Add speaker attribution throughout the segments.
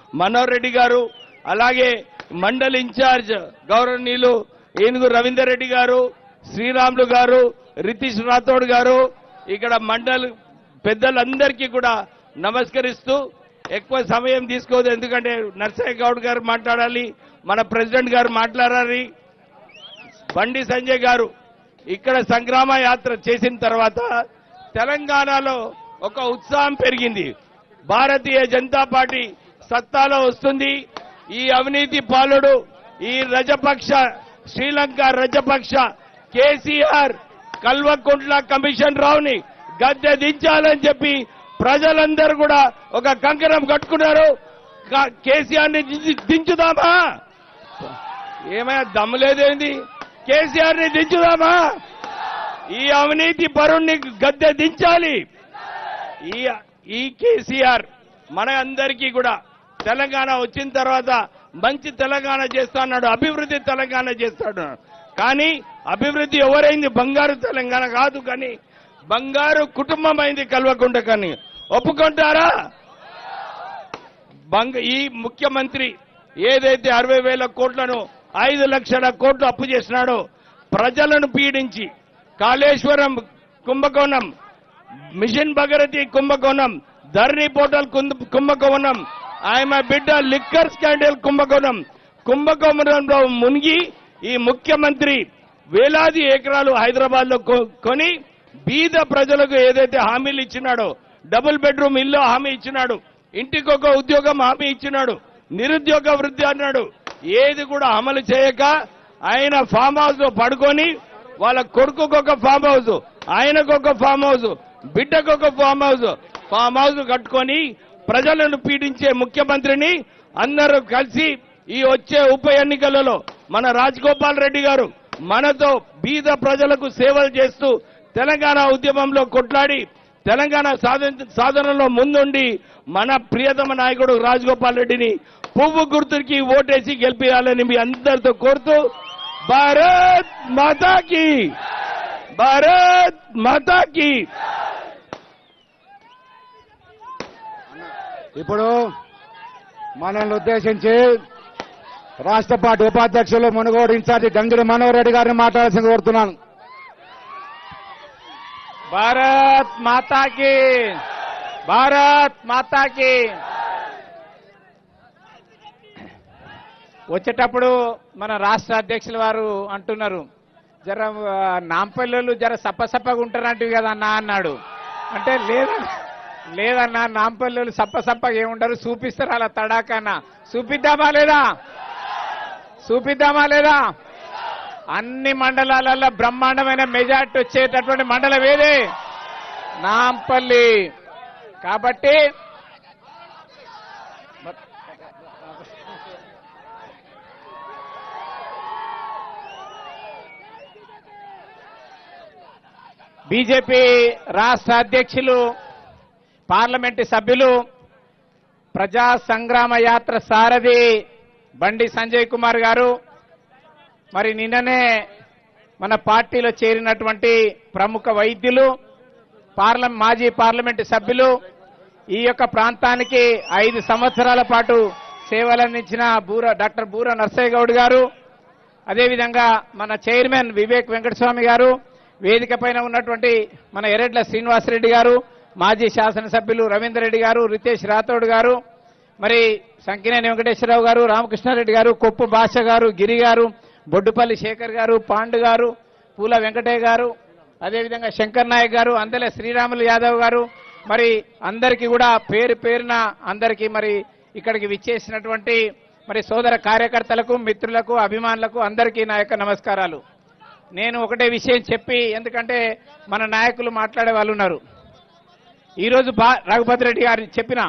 Speaker 1: మనోహర్ రెడ్డి గారు, అలాగే మండల్ ఇన్ఛార్జ్ గౌరవనీయులు ఏనుగు రవీందర్ రెడ్డి గారు, శ్రీరాములు గారు, రితీష్ రాథోడ్ గారు, ఇక్కడ మండల్ పెద్దలందరికీ కూడా నమస్కరిస్తూ ఎక్కువ సమయం తీసుకోదు, ఎందుకంటే నర్సయ్య గౌడ్ గారు మాట్లాడాలి, మన ప్రెసిడెంట్ గారు మాట్లాడాలి. బండి సంజయ్ గారు ఇక్కడ సంగ్రామ యాత్ర చేసిన తర్వాత తెలంగాణలో ఒక ఉత్సాహం పెరిగింది. భారతీయ జనతా పార్టీ సత్తాలో వస్తుంది. ఈ అవినీతి పాలుడు, ఈ రజపక్ష, శ్రీలంక రజపక్ష కేసీఆర్ కల్వకుంట్ల కమిషన్ రావుని గద్దె దించాలని చెప్పి ప్రజలందరూ కూడా ఒక కంకణం కట్టుకున్నారు. కేసీఆర్ ని దించుదామా? ఏమైనా దమ్ము లేదేంది? కేసీఆర్ ని దించుదామా? ఈ అవినీతి పరుణ్ణి గద్దె దించాలి. ఈ కేసీఆర్ మన అందరికీ కూడా తెలంగాణ వచ్చిన తర్వాత మంచి తెలంగాణ చేస్తాడు, అభివృద్ధి తెలంగాణ చేస్తాడు. కానీ అభివృద్ధి ఎవరైంది? బంగారు తెలంగాణ కాదు, కానీ బంగారు కుటుంబం అయింది కల్వకుంట. కానీ ఒప్పుకుంటారా? ఈ ముఖ్యమంత్రి ఏదైతే 60,000 కోట్లను 5 లక్షల కోట్లు అప్పు చేసినాడో, ప్రజలను పీడించి కాళేశ్వరం కుంభకోణం, మిషన్ భగీరథి కుంభకోణం, ధరణి పోర్టల్ కుంభకోణం, ఆయన బిడ్డ లిక్కర్ స్కాండల్ కుంభకోణంలో మునిగి ఈ ముఖ్యమంత్రి వేలాది ఎకరాలు హైదరాబాద్ లో కొని బీద ప్రజలకు ఏదైతే హామీలు ఇచ్చినాడో, డబుల్ బెడ్రూమ్ ఇల్లు హామీ ఇచ్చినాడు, ఇంటికొక ఉద్యోగం హామీ ఇచ్చినాడు, నిరుద్యోగ వృద్ధి అన్నాడు, ఏది కూడా అమలు చేయక ఆయన ఫామ్ హౌస్ లో పడుకొని వాళ్ళ కొడుకుకొక ఫామ్ హౌస్, ఆయనకొక ఫామ్ హౌస్, బిడ్డకొక ఫామ్ హౌస్ కట్టుకొని ప్రజలను పీడించే ముఖ్యమంత్రిని అందరూ కలిసి ఈ వచ్చే ఉప ఎన్నికలలో మన రాజగోపాల్ రెడ్డి గారు మనతో బీద ప్రజలకు సేవలు చేస్తూ తెలంగాణ ఉద్యమంలో కొట్లాడి తెలంగాణ సాధనలో ముందుండి మన ప్రియతమ నాయకుడు రాజగోపాల్ రెడ్డిని పువ్వు గుర్తుకి ఓటేసి గెలిపించాలని మీ అందరితో కోరుతూ భారత్ మాతాకి, భారత్ మాతాకి.
Speaker 2: ఇప్పుడు మనల్ని ఉద్దేశించి రాష్ట్ర పార్టీ ఉపాధ్యక్షులు మునుగోడు ఇన్ఛార్జి గంగిడి మనోహర్ రెడ్డి గారిని మాట్లాడాల్సింది కోరుతున్నాను.
Speaker 3: భారత్ మాతాకి, భారత్ మాతాకి. వచ్చేటప్పుడు మన రాష్ట్ర అధ్యక్షుల వారు అంటున్నారు, జర నాంపల్లెలు జర సప్పసప్పగా ఉంటారంటివి కదా అన్నా అన్నాడు. అంటే లేదన్నా, నాంపల్లెలు సప్పసప్పగా ఏముంటారు, చూపిస్తారు అలా తడాకన్నా. చూపిద్దామా లేదా? చూపిద్దామా లేదా? అన్ని మండలాలలో బ్రహ్మాండమైన మెజార్టీ వచ్చేటటువంటి మండలం ఏది? నాంపల్లి. కాబట్టి బీజేపీ రాష్ట్ర అధ్యక్షులు, పార్లమెంటు సభ్యులు, ప్రజా సంగ్రామ యాత్ర సారథి బండి సంజయ్ కుమార్ గారు, మరి నిన్ననే మన పార్టీలో చేరినటువంటి ప్రముఖ వైద్యులు, మాజీ పార్లమెంటు సభ్యులు, ఈ యొక్క ప్రాంతానికి 5 సంవత్సరాల పాటు సేవలందించిన డాక్టర్ బూర నర్సయ్య గౌడ్ గారు, అదేవిధంగా మన చైర్మన్ వివేక్ వెంకటస్వామి గారు, వేదిక పైన ఉన్నటువంటి మన ఎర్రెడ్ల శ్రీనివాసరెడ్డి గారు, మాజీ శాసనసభ్యులు రవీందర్ రెడ్డి గారు, రితేష్ రాథోడ్ గారు, మరి సంకినేని వెంకటేశ్వరరావు గారు, రామకృష్ణారెడ్డి గారు, కొప్పు భాష గారు, గిరి గారు, బొడ్డుపల్లి శేఖర్ గారు, పాండు గారు, పూల వెంకటయ్య గారు, అదేవిధంగా శంకర్ నాయక్ గారు, అందెల శ్రీరాములు యాదవ్ గారు, మరి అందరికీ కూడా పేరు పేరున అందరికీ మరి ఇక్కడికి విచ్చేసినటువంటి మరి సోదర కార్యకర్తలకు, మిత్రులకు, అభిమానులకు అందరికీ నా యొక్క నమస్కారాలు. నేను ఒకటే విషయం చెప్పి, ఎందుకంటే మన నాయకులు మాట్లాడే వాళ్ళు ఉన్నారు. ఈరోజు రఘుపతి రెడ్డి గారు చెప్పిన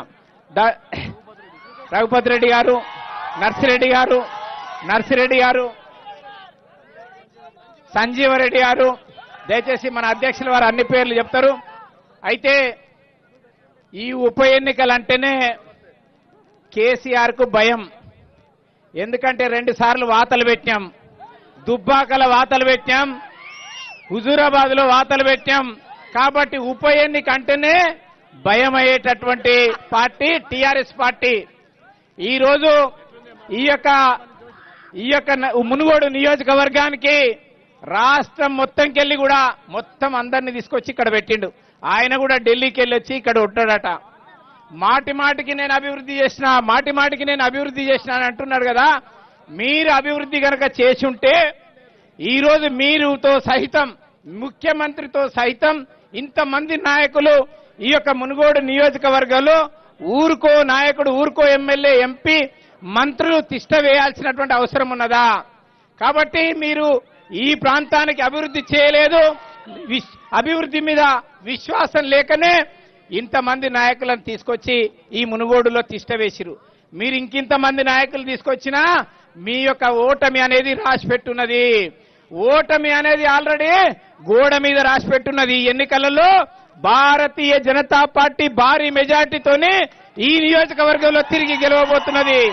Speaker 3: రఘుపతి రెడ్డి గారు, నర్సిరెడ్డి గారు, సంజీవరెడ్డి గారు, దయచేసి మన అధ్యక్షుల వారు అన్ని పేర్లు చెప్తారు. అయితే ఈ ఉప ఎన్నికలంటేనే కేసీఆర్ కు భయం. ఎందుకంటే 2 సార్లు వాతలు పెట్టాం, దుబ్బాకల వాతలు పెట్టాం, హుజూరాబాద్ లో వాతలు పెట్టాం. కాబట్టి ఉప ఎన్నిక అంటేనే భయం అయ్యేటటువంటి పార్టీ టీఆర్ఎస్ పార్టీ. ఈరోజు ఈ యొక్క మునుగోడు నియోజకవర్గానికి రాష్ట్రం మొత్తంకెళ్ళి కూడా మొత్తం అందరిని తీసుకొచ్చి ఇక్కడ పెట్టిండు. ఆయన కూడా ఢిల్లీకి వెళ్ళి వచ్చి ఇక్కడ ఉంటాడట. మాటి మాటికి నేను అభివృద్ధి చేసిన అని అంటున్నాడు కదా. మీరు అభివృద్ధి కనుక చేసి ఉంటే ఈరోజు మీరుతో సహితం ముఖ్యమంత్రితో సహితం ఇంతమంది నాయకులు ఈ యొక్క మునుగోడు నియోజకవర్గంలో ఊరుకో నాయకుడు, ఊరుకో ఎమ్మెల్యే, ఎంపీ, మంత్రులు తిష్ట వేయాల్సినటువంటి అవసరం ఉన్నదా? కాబట్టి మీరు ఈ ప్రాంతానికి అభివృద్ధి చేయలేదు. అభివృద్ధి మీద విశ్వాసం లేకనే ఇంతమంది నాయకులను తీసుకొచ్చి ఈ మునుగోడులో తిష్ట వేసిరు. మీరు ఇంకింతమంది నాయకులు తీసుకొచ్చినా మీ యొక్క ఓటమి అనేది రాసిపెట్టున్నది. ఓటమి అనేది ఆల్రెడీ గోడ మీద రాసిపెట్టున్నది. ఈ ఎన్నికలలో భారతీయ జనతా పార్టీ భారీ మెజార్టీతోనే ఈ నియోజకవర్గంలో తిరిగి గెలవబోతున్నది.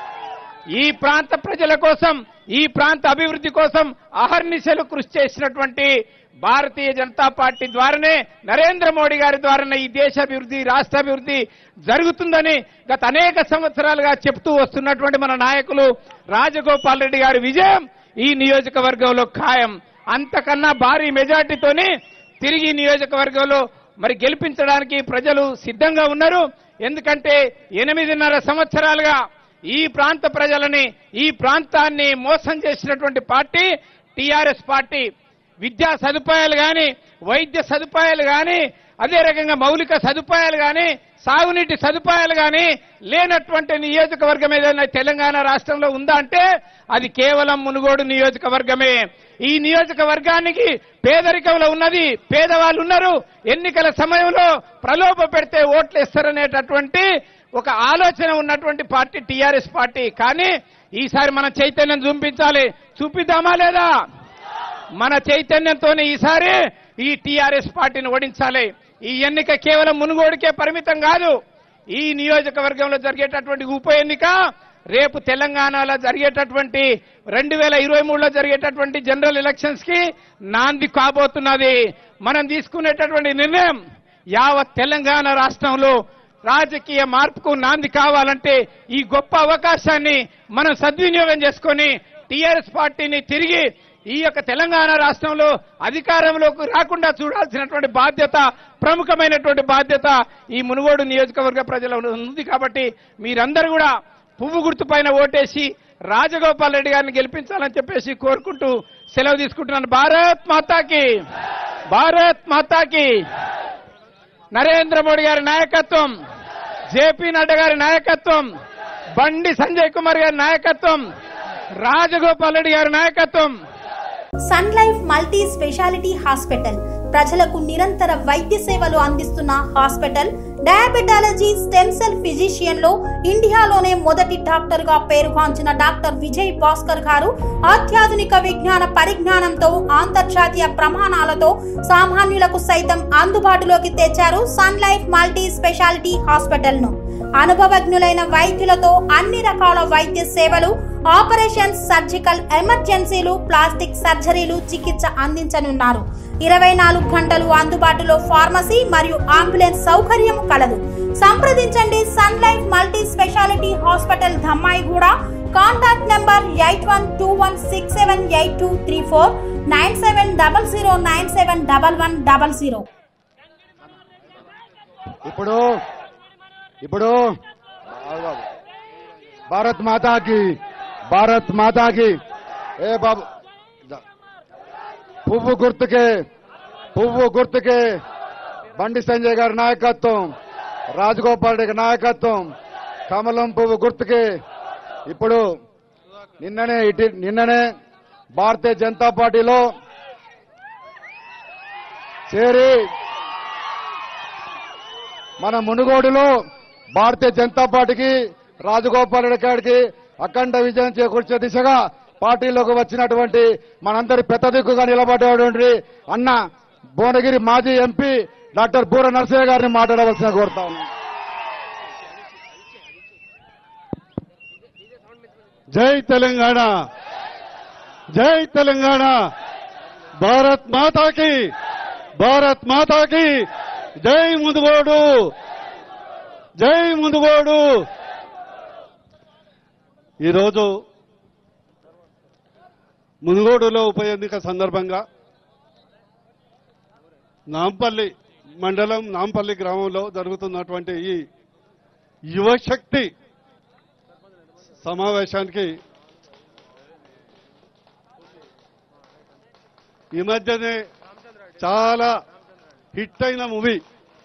Speaker 3: ఈ ప్రాంత ప్రజల కోసం, ఈ ప్రాంత అభివృద్ధి కోసం అహర్నిశలు కృషి చేసినటువంటి భారతీయ జనతా పార్టీ ద్వారానే, నరేంద్ర మోడీ గారి ద్వారానే ఈ దేశాభివృద్ధి, రాష్ట్రాభివృద్ధి జరుగుతుందని గత అనేక సంవత్సరాలుగా చెప్తూ వస్తున్నటువంటి మన నాయకులు రాజగోపాల్ రెడ్డి గారి విజయం ఈ నియోజకవర్గంలో ఖాయం. అంతకన్నా భారీ మెజార్టీతోని తిరిగి నియోజకవర్గంలో మరి గెలిపించడానికి ప్రజలు సిద్ధంగా ఉన్నారు. ఎందుకంటే 8.5 సంవత్సరాలుగా ఈ ప్రాంత ప్రజలని, ఈ ప్రాంతాన్ని మోసం చేసినటువంటి పార్టీ టీఆర్ఎస్ పార్టీ. విద్యా సదుపాయాలు కానీ, వైద్య సదుపాయాలు కానీ, అదే రకంగా మౌలిక సదుపాయాలు కానీ, సాగునీటి సదుపాయాలు కానీ లేనటువంటి నియోజకవర్గం ఏదైనా తెలంగాణ రాష్ట్రంలో ఉందా అంటే అది కేవలం మునుగోడు నియోజకవర్గమే. ఈ నియోజకవర్గానికి పేదరికంలో ఉన్నది, పేదవాళ్ళు ఉన్నారు. ఎన్నికల సమయంలో ప్రలోభ పెడితే ఓట్లేస్తారనేటటువంటి ఒక ఆలోచన ఉన్నటువంటి పార్టీ టీఆర్ఎస్ పార్టీ. కానీ ఈసారి మన చైతన్యం చూపిద్దామా లేదా? మన చైతన్యంతోనే ఈసారి ఈ టీఆర్ఎస్ పార్టీని ఓడించాలి. ఈ ఎన్నిక కేవలం మునుగోడుకే పరిమితం కాదు. ఈ నియోజకవర్గంలో జరిగేటటువంటి ఉప ఎన్నిక రేపు తెలంగాణలో జరిగేటటువంటి 2023లో జరిగేటటువంటి జనరల్ ఎలక్షన్స్ కి నాంది కాబోతున్నది. మనం తీసుకునేటటువంటి నిర్ణయం యావత్ తెలంగాణ రాష్ట్రంలో రాజకీయ మార్పుకు నాంది కావాలంటే ఈ గొప్ప అవకాశాన్ని మనం సద్వినియోగం చేసుకొని టీఆర్ఎస్ పార్టీని తిరిగి ఈ యొక్క తెలంగాణ రాష్ట్రంలో అధికారంలోకి రాకుండా చూడాల్సినటువంటి బాధ్యత, ప్రముఖమైనటువంటి బాధ్యత ఈ మునుగోడు నియోజకవర్గ ప్రజల ఉంది. కాబట్టి మీరందరూ కూడా పువ్వు గుర్తుపైన ఓటేసి రాజగోపాల్ రెడ్డి గారిని గెలిపించాలని చెప్పేసి కోరుకుంటూ సెలవు తీసుకుంటున్నాను. భారత్ మాతాకి, భారత్ మాతాకి. నరేంద్ర మోడీ గారి నాయకత్వం, జేపీ నడ్డా గారి నాయకత్వం, బండి సంజయ్ కుమార్ గారి నాయకత్వం, రాజగోపాల్ రెడ్డి గారి నాయకత్వం.
Speaker 4: Sun Life multi speciality hospital ప్రజలకు నిరంతర వైద్య సేవలు అందిస్తున్న hospital. Diabetology, stem cell physician లో ఇండియాలోనే మొదటి డాక్టర్ గా పేరుగాంచిన డాక్టర్ విజయ్ భాస్కర్ గారు అత్యాధునిక విజ్ఞాన పరిజ్ఞానంతో అంతర్జాతీయ ప్రమాణాలతో సామాన్యులకు సైతం అందుబాటులోకి తెచ్చారు Sun Life multi speciality hospital ను. అనుభవజ్ఞులైన వైద్యులతో అన్ని రకాల వైద్య సేవలు, ఆపరేషన్స్, సర్జికల్ ఎమర్జెన్సీలు, ప్లాస్టిక్ సర్జరీలు, చికిత్స అందించనున్నారు. 24 గంటలు అందుబాటులో ఫార్మసీ మరియు అంబులెన్స్ సౌకర్యం కలదు. సంప్రదించండి Sun Life multi speciality hospital, Dhammaiguda. Contact number 8121678234 9700971100.
Speaker 2: ఇప్పుడు భారత్ మాతాకి, భారత్ మాతాకి. ఏ బాబు, పువ్వు గుర్తుకే బండి సంజయ్ గారి నాయకత్వం, రాజగోపాల్ రెడ్డి నాయకత్వం, కమలం పువ్వు గుర్తుకే. ఇప్పుడు నిన్ననే భారతీయ జనతా పార్టీలో చేరి మన మునుగోడులో భారతీయ జనతా పార్టీకి, రాజగోపాల్ రెడ్డి గారికి అఖండ విజయం చేకూర్చే దిశగా పార్టీలోకి వచ్చినటువంటి మనందరి పెద్ద దిక్కుగా నిలబడేటువంటి అన్న భువనగిరి మాజీ ఎంపీ డాక్టర్ బూర నరసయ్య గారిని మాట్లాడవలసిన కోరుతా ఉన్నాను.
Speaker 5: జై తెలంగాణ, జై తెలంగాణ. భారత్ మాతాకి, భారత్ మాతాకి. జై మునుగోడు, జై మునుగోడు. ఈరోజు మునుగోడులో ఉప ఎన్నిక సందర్భంగా నాంపల్లి మండలం నాంపల్లి గ్రామంలో జరుగుతున్నటువంటి ఈ యువశక్తి సమావేశానికి ఈ మధ్యనే చాలా హిట్ అయిన మూవీ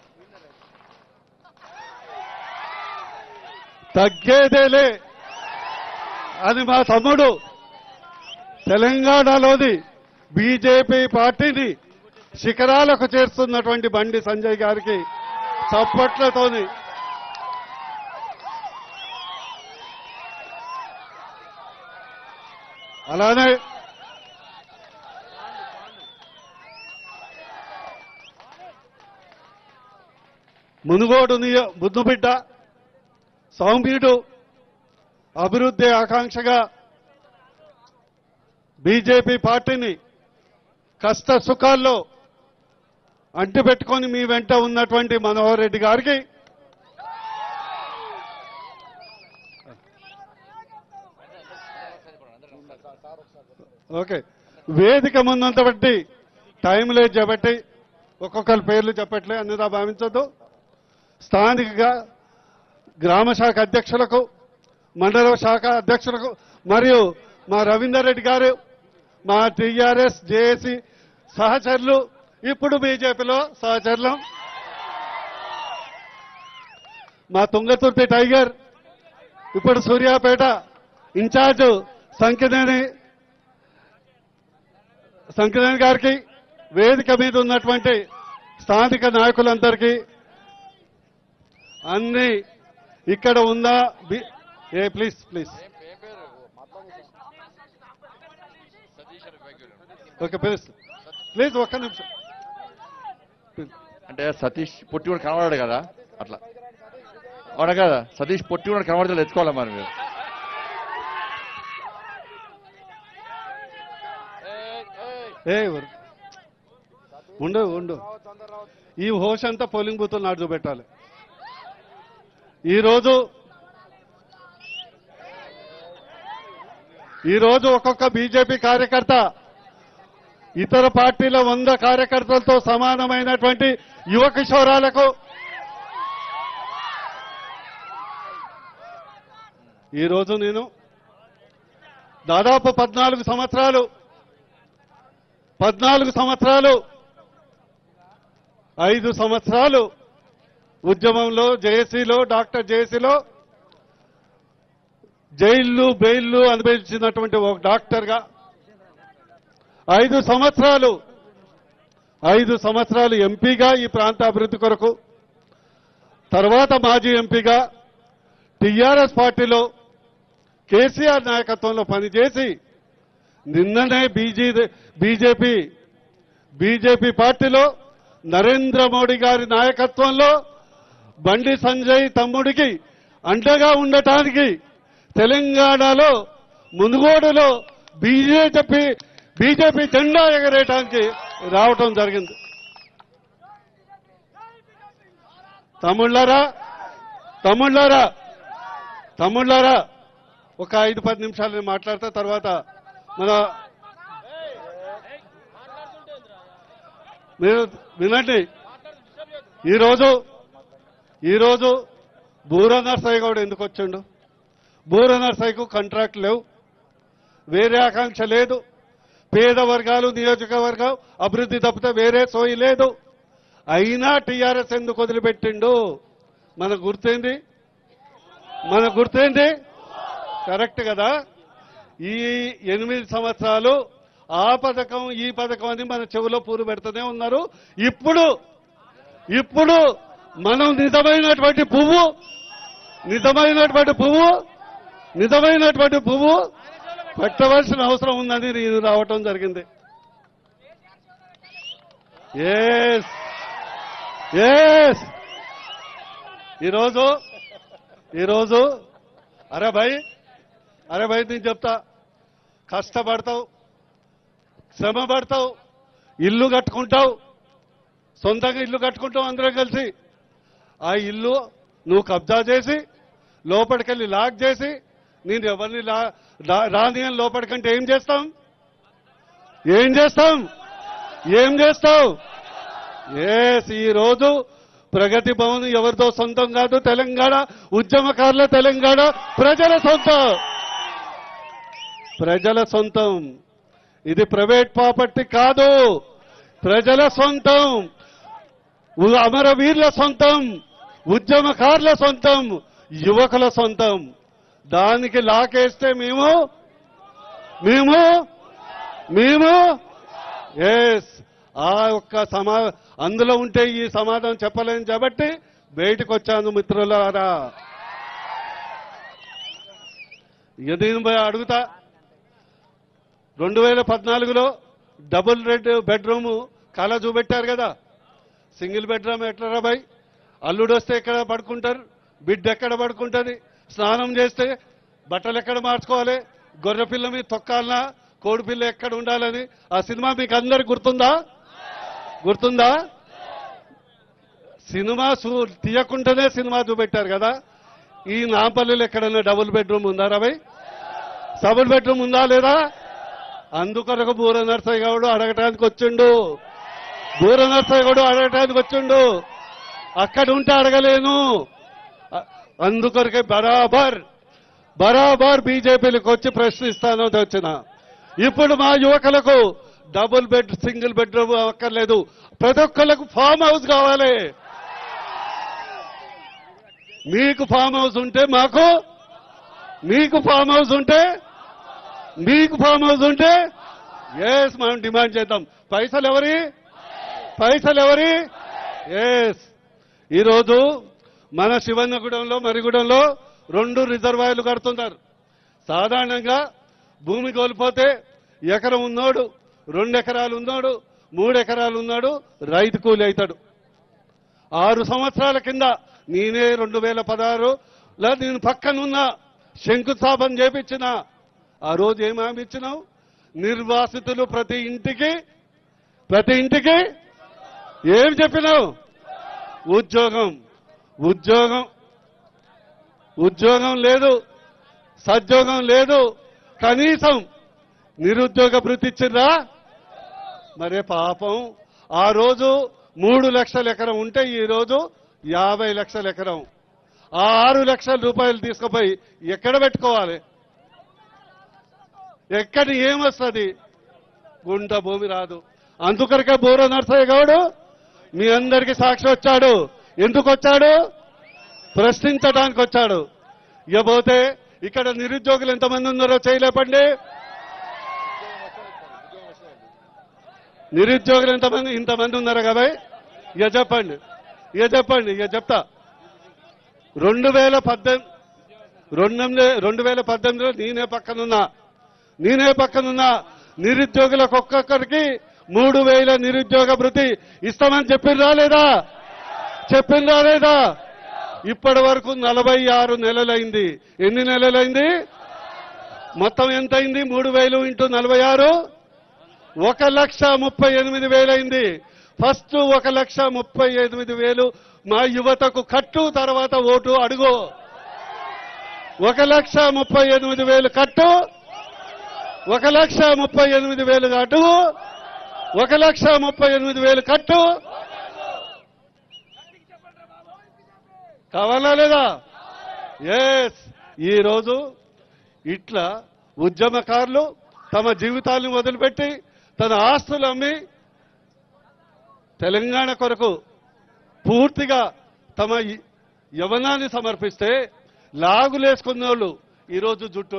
Speaker 5: తగ్గేదేలే అని మా తమ్ముడు తెలంగాణలోని బీజేపీ పార్టీని శిఖరాలకు చేరుస్తున్నటువంటి బండి సంజయ్ గారికి చప్పట్లతోని అలానే మునుగోడు ముద్దుబిడ్డ సౌమ్యుడు అభివృద్ధి ఆకాంక్షగా బీజేపీ పార్టీని కష్ట సుఖాల్లో అంటిపెట్టుకొని మీ వెంట ఉన్నటువంటి మనోహర్ రెడ్డి గారికి ఓకే వేదిక ముందంత బట్టి టైం లేదు కాబట్టి ఒక్కొక్కరి పేర్లు చెప్పట్లే అన్నిదా భావించొద్దు. స్థానికంగా గ్రామ శాఖ అధ్యక్షులకు మండల శాఖ అధ్యక్షులకు మరియు మా రవీందర్ రెడ్డి గారు మా టీఆర్ఎస్ జేఏసీ సహచరులు ఇప్పుడు బీజేపీలో సహచరులు మా తుంగతుర్తి టైగర్ ఇప్పుడు సూర్యాపేట ఇన్ఛార్జ్ సంకినేని గారికి వేదిక మీద ఉన్నటువంటి స్థానిక నాయకులందరికీ అన్ని ఇక్కడ ఉందా ప్లీజ్ ప్లీజ్ ఓకే ప్లీజ్ ఒక్క నిమిషం.
Speaker 6: అంటే సతీష్ పొట్టి కూడా కనబడాడు కదా అట్లా అవునా కదా సతీష్ పొట్టి కూడా కనబడితే ఎత్తుకోవాలి మరి మీరు.
Speaker 5: ఉండు ఈ హోష్ అంతా పోలింగ్ బూతులు నాడు చూపెట్టాలి. ఈరోజు ఒక్కొక్క బీజేపీ కార్యకర్త ఇతర పార్టీల 100 కార్యకర్తలతో సమానమైనటువంటి యువ కిషోరాలకు ఈరోజు నేను దాదాపు 14 సంవత్సరాలు 5 సంవత్సరాలు ఉద్యమంలో జేఏసీలో డాక్టర్ జేఏసీలో జైళ్లు బెయిళ్లు అనుభవించినటువంటి ఒక డాక్టర్గా 5 సంవత్సరాలు ఎంపీగా ఈ ప్రాంత అభివృద్ధి కొరకు తర్వాత మాజీ ఎంపీగా టీఆర్ఎస్ పార్టీలో కేసీఆర్ నాయకత్వంలో పనిచేసి నిన్ననే బీజేపీ పార్టీలో నరేంద్ర మోడీ గారి నాయకత్వంలో బండి సంజయ్ తమ్ముడికి అండగా ఉండటానికి తెలంగాణలో మునుగోడులో బీజేపీ జెండా ఎగరేయడానికి రావటం జరిగింది. తమ్ముళ్ళారా ఒక 5-10 నిమిషాలు మాట్లాడితే తర్వాత మీరు వినండి. ఈరోజు బూర నర్సయ్య గౌడ్ ఎందుకు వచ్చిండు? బూర నర్సయ్యకు కాంట్రాక్ట్ లేవు, వేరే ఆకాంక్ష లేదు, పేద వర్గాలు నియోజకవర్గం అభివృద్ధి తప్పితే వేరే సోయి లేదు. అయినా టీఆర్ఎస్ ఎందుకు వదిలిపెట్టిండు? మన గుర్తేంది కరెక్ట్ కదా. ఈ 8 సంవత్సరాలు ఆ పథకం ఈ పథకం అని మన చెవిలో పూరు పెడుతూనే ఉన్నారు. ఇప్పుడు మనం నిజమైనటువంటి పువ్వు పెట్టవలసిన అవసరం ఉందని నేను రావటం జరిగింది. ఈరోజు అరే భాయ్ నేను చెప్తా, కష్టపడతావు, శ్రమ పడతావు, ఇల్లు కట్టుకుంటావు, సొంతంగా ఇల్లు కట్టుకుంటావు, అందరం కలిసి ఆ ఇల్లు నువ్వు కబ్జా చేసి లోపలికెళ్ళి లాక్ చేసి నేను ఎవరిని రానియని లోపలికంటే ఏం చేస్తాం? ఏం చేస్తాం? ఏం చేస్తావు? ఈ రోజు ప్రగతి భవన్ ఎవరితో సొంతం కాదు, తెలంగాణ ఉద్యమకారుల, తెలంగాణ ప్రజల సొంతం. ప్రజల సొంతం. ఇది ప్రైవేట్ ప్రాపర్టీ కాదు, ప్రజల సొంతం, అమరవీరుల సొంతం, ఉద్యమకారుల సొంతం, యువకుల సొంతం. దానికి లాకేస్తే మేము ఆ ఒక్క అందులో ఉంటే ఈ సమాధానం చెప్పలేను కాబట్టి బయటకు వచ్చాను మిత్రులారా. దీని అడుగుతా, 2014లో డబుల్ బెడ్రూమ్ కళ చూపెట్టారు కదా. సింగిల్ బెడ్రూమ్ ఎట్లా బాయ్? అల్లుడు వస్తే ఎక్కడ పడుకుంటారు, బిడ్డ ఎక్కడ పడుకుంటుంది, స్నానం చేస్తే బట్టలు ఎక్కడ మార్చుకోవాలి, గొర్రె పిల్ల మీద తొక్కాలనా, కోడి పిల్ల ఎక్కడ ఉండాలని ఆ సినిమా మీకు అందరికి గుర్తుందా? సినిమా తీయకుండానే సినిమా చూపెట్టారు కదా. ఈ నాంపల్లిలో ఎక్కడన్నా డబుల్ బెడ్రూమ్ ఉందా రాబాయ్? డబుల్ బెడ్రూమ్ ఉందా లేదా? అందుకొరకు బూర నర్సయ్య గౌడ్ అడగటానికి వచ్చిండు. అక్కడ ఉంటే అడగలేను. అందుకొరకే బరాబర్ బీజేపీలకు వచ్చి ప్రశ్నిస్తాను వచ్చిన. ఇప్పుడు మా యువకులకు సింగిల్ బెడ్రూమ్ అక్కర్లేదు, ప్రతి ఒక్కళ్ళకు ఫామ్ హౌస్ కావాలి. మీకు ఫామ్ హౌస్ ఉంటే మీకు ఫామ్ హౌస్ ఉంటే మనం డిమాండ్ చేద్దాం. పైసలు ఎవరి? ఈరోజు మన శివన్నగూడెంలో, మరిగూడెంలో 2 రిజర్వాయర్లు కడుతున్నారు. సాధారణంగా భూమి కోల్పోతే ఎకరం ఉన్నోడు, 2 ఎకరాలు ఉన్నోడు, 3 ఎకరాలు ఉన్నాడు రైతు కూలి అవుతాడు. 6 సంవత్సరాల కింద నేనే 2016లో నేను పక్కనున్న శంకుస్థాపన చేపించిన. ఆ రోజు ఏం హామీ ఇచ్చినావు? నిర్వాసితులు ప్రతి ఇంటికి ఏం చెప్పినావు? ఉద్యోగం లేదు, సద్యోగం లేదు, కనీసం నిరుద్యోగ భృతి ఇచ్చిర్రా? మరే పాపం. ఆ రోజు 3 లక్షల ఎకరం ఉంటే ఈ రోజు 50 లక్షల ఎకరం. ఆ 6 లక్షల రూపాయలు తీసుకుపోయి ఎక్కడ పెట్టుకోవాలి? ఎక్కడ ఏమొస్తుంది? గుంట భూమి రాదు. అందుకొరకే బూర నర్సయ్య గౌడ్ మీ అందరికీ సాక్షి వచ్చాడు. ఎందుకు వచ్చాడు? ప్రశ్నించడానికి వచ్చాడు. ఇకపోతే ఇక్కడ నిరుద్యోగులు ఎంతమంది ఉన్నారో చేయలేపండి. నిరుద్యోగులు ఇంతమంది ఉన్నారా కదా? ఇక చెప్పండి. చెప్తా. 2018లో నేనే పక్కనున్నా నిరుద్యోగులకు ఒక్కొక్కరికి 3000 నిరుద్యోగ భృతి ఇస్తామని చెప్పిండ్రా లేదా? ఇప్పటి వరకు 46 నెలలైంది. ఎన్ని నెలలైంది? మొత్తం ఎంత అయింది? 3000 × 46 1,38,000 అయింది. ఫస్ట్ 1,38,000 మా యువతకు కట్టు, తర్వాత ఓటు అడుగు. 1,38,000 కట్టు, 1,38,000 అడుగు, 1,38,000 కట్టు. కావాలా లేదా? ఈరోజు ఇట్లా ఉద్యమకారులు తమ జీవితాలను వదిలిపెట్టి తన ఆస్తులు అమ్మి తెలంగాణ కొరకు పూర్తిగా తమ యవనాన్ని సమర్పిస్తే లాగులేసుకున్నోళ్ళు ఈరోజు జుట్టు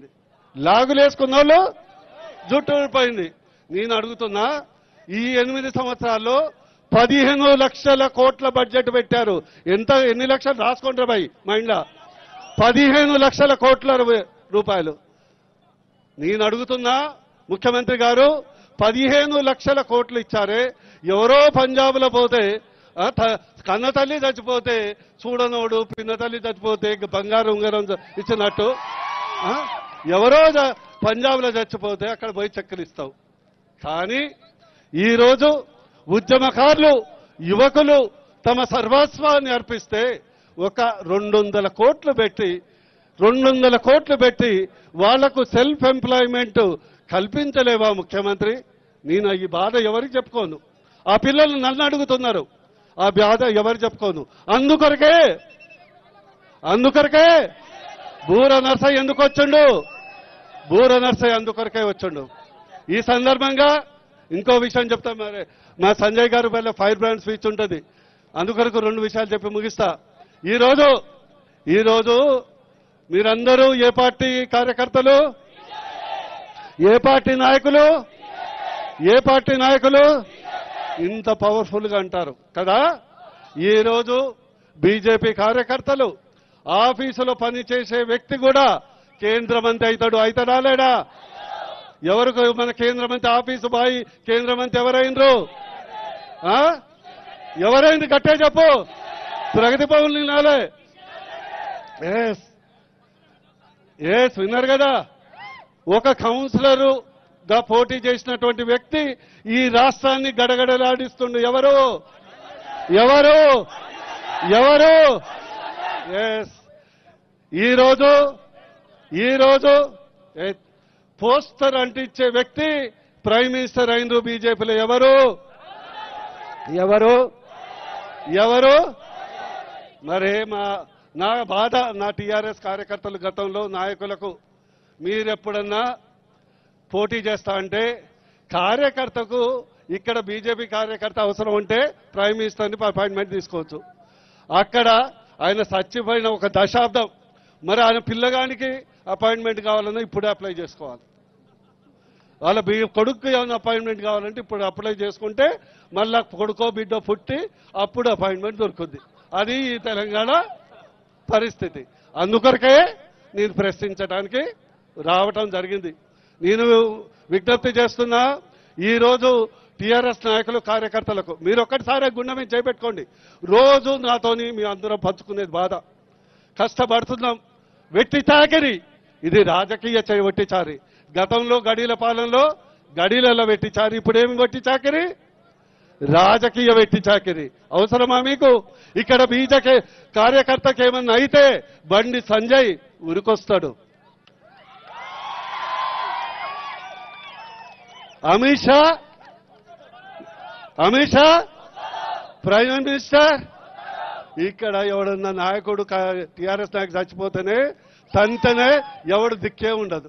Speaker 5: ఊడిపోయింది. నేను అడుగుతున్నా, ఈ 8 సంవత్సరాల్లో 15 లక్షల కోట్ల బడ్జెట్ పెట్టారు. ఎన్ని లక్షలు రాసుకుంటారు బాయ్ మైండ్లా? 15 లక్షల కోట్ల రూపాయలు. నేను అడుగుతున్నా ముఖ్యమంత్రి గారు, 15 లక్షల కోట్లు ఇచ్చారే, ఎవరో పంజాబ్లో పోతే కన్న తల్లి చచ్చిపోతే చూడనోడు, పిన్న తల్లి చచ్చిపోతే బంగారు ఉంగరం ఇచ్చినట్టు ఎవరో పంజాబ్లో చచ్చిపోతే అక్కడ పోయి చెక్కులు ఇస్తావు. కానీ ఈరోజు ఉద్యమకారులు, యువకులు తమ సర్వస్వాన్ని అర్పిస్తే 200 కోట్లు పెట్టి 200 కోట్లు పెట్టి వాళ్లకు సెల్ఫ్ ఎంప్లాయ్మెంట్ కల్పించలేవా ముఖ్యమంత్రి? నేను ఈ బాధ ఎవరికి చెప్పుకోను. ఆ పిల్లలు నన్ను అడుగుతున్నారు, ఆ బాధ ఎవరు చెప్పుకోను. అందుకొరకే బూర నర్సయ్య ఎందుకు వచ్చిండు? బూర నర్సయ్య అందుకొరకే వచ్చిండు. ఈ సందర్భంగా ఇంకో విషయం చెప్తా. మరి మా సంజయ్ గారు వల్ల ఫైర్ బ్రాండ్ స్పీచ్ ఉంటుంది, అందుకొరకు 2 విషయాలు చెప్పి ముగిస్తా. ఈరోజు మీరందరూ ఏ పార్టీ కార్యకర్తలు, ఏ పార్టీ నాయకులు ఇంత పవర్ఫుల్ గా అంటారు కదా? ఈరోజు బీజేపీ కార్యకర్తలు, ఆఫీసులో పనిచేసే వ్యక్తి కూడా కేంద్ర మంత్రి అవుతాడా లేడా? ఎవరికి మన కేంద్ర మంత్రి ఆఫీసు బాయి కేంద్ర మంత్రి ఎవరైనరు? ఎవరైంది గట్టే చెప్పు. ప్రగతి భవన్ వినాలే. ఎస్ విన్నారు కదా. ఒక కౌన్సిలరుగా పోటీ చేసినటువంటి వ్యక్తి ఈ రాష్ట్రాన్ని గడగడలాడిస్తుండు. ఎవరు? ఎస్ ఈరోజు పోస్టర్ అంటించే వ్యక్తి ప్రైమ్ మినిస్టర్ అయినరు బీజేపీలో. ఎవరు? మరి నా బాధ, నా టీఆర్ఎస్ కార్యకర్తలు గతంలో నాయకులకు, మీరెప్పుడన్నా పోటీ చేస్తా అంటే కార్యకర్తకు ఇక్కడ బీజేపీ కార్యకర్త అవసరం ఉంటే ప్రైమ్ మినిస్టర్ని అపాయింట్మెంట్ తీసుకోవచ్చు. అక్కడ ఆయన చచ్చిపోయిన 1 దశాబ్దం, మరి ఆయన పిల్లగానికి అపాయింట్మెంట్ కావాలన్నా ఇప్పుడే అప్లై చేసుకోవాలి. వాళ్ళ కొడుకు ఏమైనా అపాయింట్మెంట్ కావాలంటే ఇప్పుడు అప్లై చేసుకుంటే మళ్ళా కొడుకో బిడ్డో పుట్టి అప్పుడు అపాయింట్మెంట్ దొరుకుద్ది. అది ఈ తెలంగాణ పరిస్థితి. అందుకొరకే నేను ప్రశ్నించడానికి రావటం జరిగింది. నేను విజ్ఞప్తి చేస్తున్నా, ఈరోజు టీఆర్ఎస్ నాయకులు కార్యకర్తలకు మీరు ఒక్కటిసారి గుండె మీద చేపెట్టుకోండి. రోజు నాతోని మీ అందరం పంచుకునేది బాధ. కష్టపడుతున్నాం. వెట్టి చాకిరి, ఇది రాజకీయ వెట్టి చారి. గతంలో గడీల పాలనలో గడీలలో వెట్టి చారి, ఇప్పుడేమి వెట్టి చాకిరి? రాజకీయ వెట్టి చాకిరి. అవసరమా మీకు? ఇక్కడ బీజేపీ కార్యకర్తకి ఏమన్నా అయితే బండి సంజయ్ ఉరికొస్తాడు. Amit Shah prime minister. ఇక్కడ ఎవడన్నా నాయకుడు టీఆర్ఎస్ నాయకుడు చచ్చిపోతేనే తంతనే ఎవడు దిక్కే ఉండదు.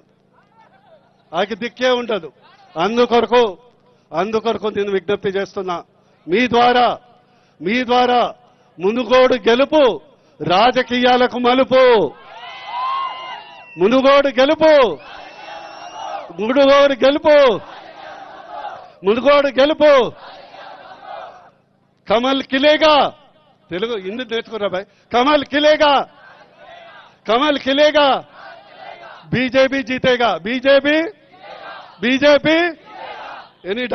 Speaker 5: అందుకొరకు నేను విజ్ఞప్తి చేస్తున్నా, మీ ద్వారా మునుగోడు గెలుపు రాజకీయాలకు మలుపు. మునుగోడు గెలుపు కమల్ కిలేగా. తెలుగు హిందీ నేర్చుకున్నా భాయ్. కమల్ కిలేగా. బీజేపీ జీతేగా. బీజేపీ. Any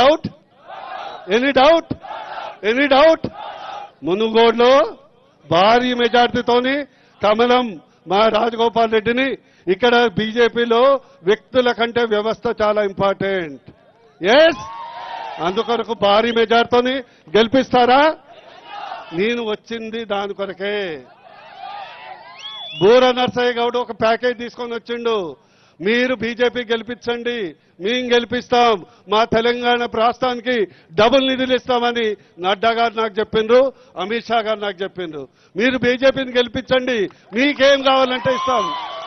Speaker 5: doubt? మునుగోడులో భారీ మెజార్టీతోని కమలం మా రాజగోపాల్ రెడ్డిని. ఇక్కడ బీజేపీలో వ్యక్తుల కంటే వ్యవస్థ చాలా ఇంపార్టెంట్. ఎస్, అందుకొరకు భారీ మెజార్టీతోని గెలిపిస్తారా? నేను వచ్చింది దాని కొరకే. బూర నర్సయ్య గౌడ్ ఒక ప్యాకేజ్ తీసుకొని వచ్చిండు. మీరు బీజేపీ గెలిపించండి, మేము గెలిపిస్తాం, మా తెలంగాణ రాష్ట్రానికి డబుల్ నిధులు ఇస్తామని నడ్డా గారు నాకు చెప్పిండ్రు, అమిత్ షా గారు నాకు చెప్పిండ్రు. మీరు బీజేపీని గెలిపించండి, మీకేం కావాలంటే ఇస్తాం.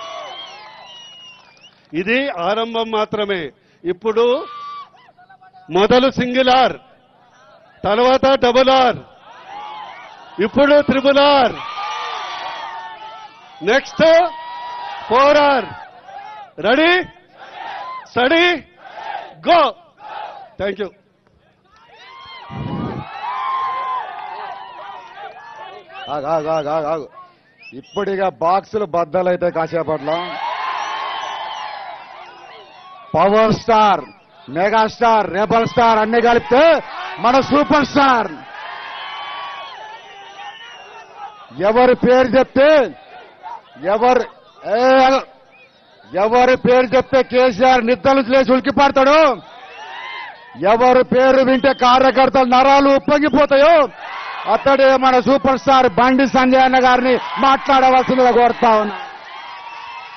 Speaker 5: ఇది ఆరంభం మాత్రమే. ఇప్పుడు మొదలు సింగిల్ ఆర్, తర్వాత డబుల్ ఆర్, ఇప్పుడు triple R, next 4 R. Ready, steady, go. Thank you.
Speaker 2: ఇప్పటిగా బాక్సులు బద్దలైతే కాసేపట్లో power star, megastar, rebel star అన్ని కలిపితే మన సూపర్ స్టార్. ఎవరి పేరు చెప్తే కేసీఆర్ నిద్రలు లేచి ఉలికిపడతాడు, ఎవరి పేరు వింటే కార్యకర్తల నరాలు ఉప్పొంగిపోతాయో అతడే మన సూపర్ స్టార్ బండి సంజయ్ అన్న గారిని మాట్లాడవలసిందిగా కోరుతా ఉన్నా.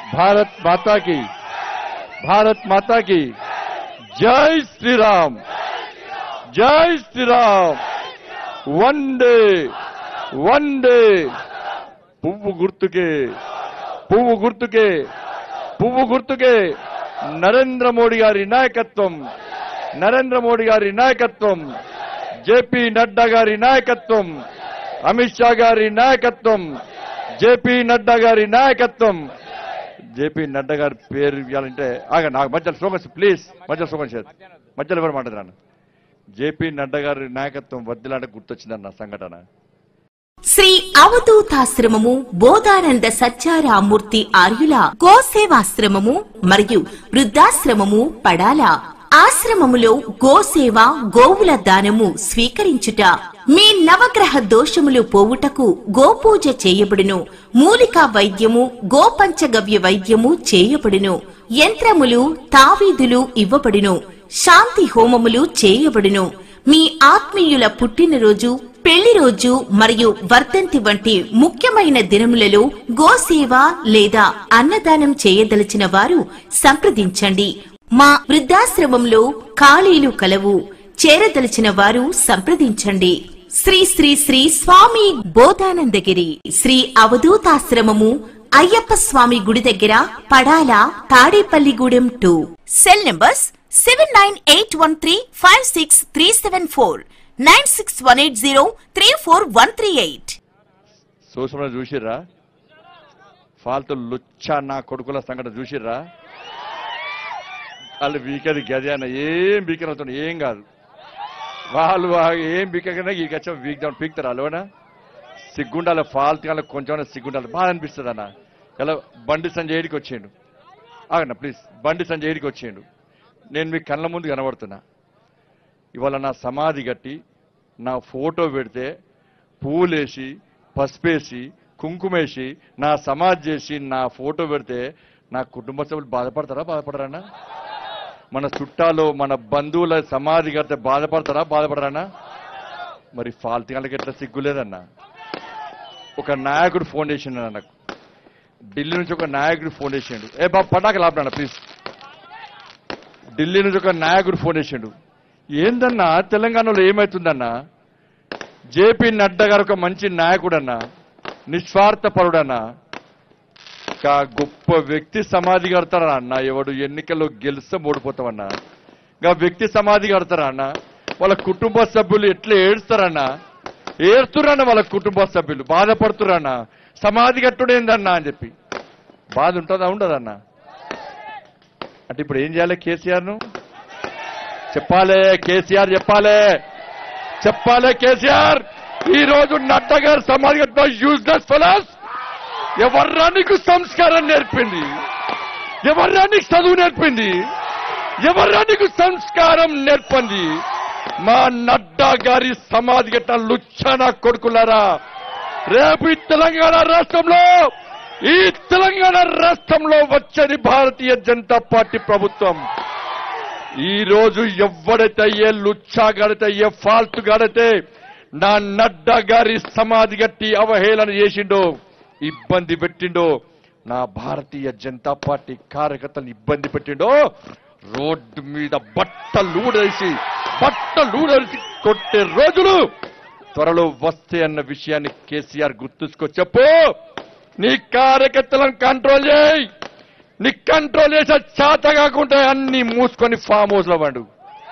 Speaker 6: भारत माता की, भारत माता की जय श्री राम, जय श्री राम. वंदे वंदे. పువ్వు గుర్తుకే, పువ్వు గుర్తుకే, పువ్వు గుర్తుకే నరేంద్ర మోడీ గారి నాయకత్వం, నరేంద్ర మోడీ గారి నాయకత్వం, జేపీ నడ్డా గారి నాయకత్వం, అమిత్ షా గారి నాయకత్వం, జేపీ నడ్డా గారి నాయకత్వం. జేపీ నడ్డా గారి పేరు ఇవ్వాలంటే నాకు మధ్యలో స్లోగన్స్ ప్లీజ్, మధ్యలో స్లోగన్స్ మధ్యలో ఎవరు మాట్లాడుతున్నాను. జేపీ నడ్డా గారి నాయకత్వం వర్ధిల్లాంటే గుర్తొచ్చిందన్న సంఘటన.
Speaker 7: శ్రీ అవధూతాశ్రమము బోధానంద సత్యారామూర్తి ఆర్యుల గోసేవాశ్రమము మరియు వృద్ధాశ్రమము పడాల. ఆశ్రమములో గోసేవ, గోవుల దానము స్వీకరించుట, మీ నవగ్రహ దోషములు పోవుటకు గోపూజ చేయబడును. మూలికా వైద్యము, గోపంచగవ్య వైద్యము చేయబడును. యంత్రములు, తావీదులు ఇవ్వబడును. శాంతి హోమములు చేయబడును. మీ ఆత్మీయుల పుట్టినరోజు, పెళ్లి రోజు మరియు వర్ధంతి వంటి ముఖ్యమైన దినములలో గోసేవ లేదా అన్నదానం చేయదలిచిన వారు సంప్రదించండి. మా వృద్ధాశ్రమంలో ఖాళీలు కలవు. చేరదలిచిన వారు సంప్రదించండి. శ్రీ శ్రీ శ్రీ స్వామి బోధానందగిరి శ్రీ అవధూతాశ్రమము అయ్యప్ప స్వామి గుడి దగ్గర Padala, Tadepalligudem 2. Cell numbers 7981356374, 9618034138.
Speaker 6: Social చూసిర్రా? ఫాల్తు లుచ్చా నా కొడుకుల సంఘటన చూసిర్రా? వాళ్ళు వీకది గది అన్న ఏం బీకర్ అవుతుంది, ఏం కాదు. వాళ్ళు ఏం బీకన్నా ఈ గచ్చం వీక్దాం పీకుతారు అలోనా. సిగ్గుండాలి ఫాల్తు కానీ కొంచెం సిగ్గుండాలి. బాగా అనిపిస్తుంది అన్న. ఇలా బండి సంజయ్కి వచ్చిండు, ఆగన్న ప్లీజ్. బండి సంజయ్కి వచ్చిండు, నేను మీ కళ్ళ ముందు కనబడుతున్నా. ఇవాళ నా సమాధి కట్టి నా ఫోటో పెడితే పూలేసి, పసుపేసి, కుంకుమేసి నా సమాధి చేసి నా ఫోటో పెడితే నా కుటుంబ సభ్యులు బాధపడతారా? బాధపడరానా? మన చుట్టాలు, మన బంధువుల సమాధి కడితే బాధపడతారా? బాధపడరానా? మరి ఫాల్తీగాళ్ళకి ఎట్లా సిగ్గులేదన్నా. ఒక నాయకుడు ఫోన్ చేసిండు నాకు, ఢిల్లీ నుంచి ఒక నాయకుడు ఫోన్ చేసిండు. ఏ బాబు పటాక లాపడన్నా ప్లీజ్. ఢిల్లీ నుంచి ఒక నాయకుడు ఫోన్ చేసిండు. ఏందన్నా తెలంగాణలో ఏమవుతుందన్నా? జేపీ నడ్డా గారు ఒక మంచి నాయకుడన్నా, నిస్వార్థపరుడన్నా, గొప్ప వ్యక్తి సమాధి కడతారా అన్న? ఎవడు ఎన్నికల్లో గెలిస్తే ఓడిపోతామన్నా. గా వ్యక్తి సమాధి కడతారా అన్న? వాళ్ళ కుటుంబ సభ్యులు ఎట్లా ఏడుస్తారన్నా? ఏడుతురన్న వాళ్ళ కుటుంబ సభ్యులు, బాధపడుతురన్నా. సమాధి కట్టుడేందన్నా అని చెప్పి బాధ ఉంటుందా? ఉండదన్నా. అంటే ఇప్పుడు ఏం చేయాలి? కేసీఆర్ను చెప్పాలి, కేసీఆర్ చెప్పాలి, చెప్పాలి కేసీఆర్. ఈ రోజు నడ్డా గారు సమాధి కట్టిన యూజ్లెస్ ఫెలోస్. ఎవర్రా నీకు సంస్కారం నేర్పింది? ఎవర్రా నీకు చదువు నేర్పింది? ఎవర్రా నీకు సంస్కారం నేర్పింది? మా నడ్డా గారి సమాధి కట్టిన లుచ్చన కొడుకులారా, రేపు ఈ తెలంగాణ రాష్ట్రంలో వచ్చేది భారతీయ జనతా పార్టీ ప్రభుత్వం. ఈ రోజు ఎవడైతే ఏ లుచ్చా గడితే, ఏ ఫాల్తు గడితే నా నడ్డా గారి సమాధి కట్టి అవహేళన చేసిండో, ఇబ్బంది పెట్టిండో, నా భారతీయ జనతా పార్టీ కార్యకర్తలను ఇబ్బంది పెట్టిండో, రోడ్డు మీద బట్టలూడేసి కొట్టే రోజులు త్వరలో వస్తే అన్న విషయాన్ని కేసీఆర్ గుర్తుంచుకో. చెప్పు, నీ కార్యకర్తలను కంట్రోల్ చేయి. నీ కంట్రోల్ చేసే చేత కాకుండా అన్ని మూసుకొని ఫామ్ హౌస్ లో పండు.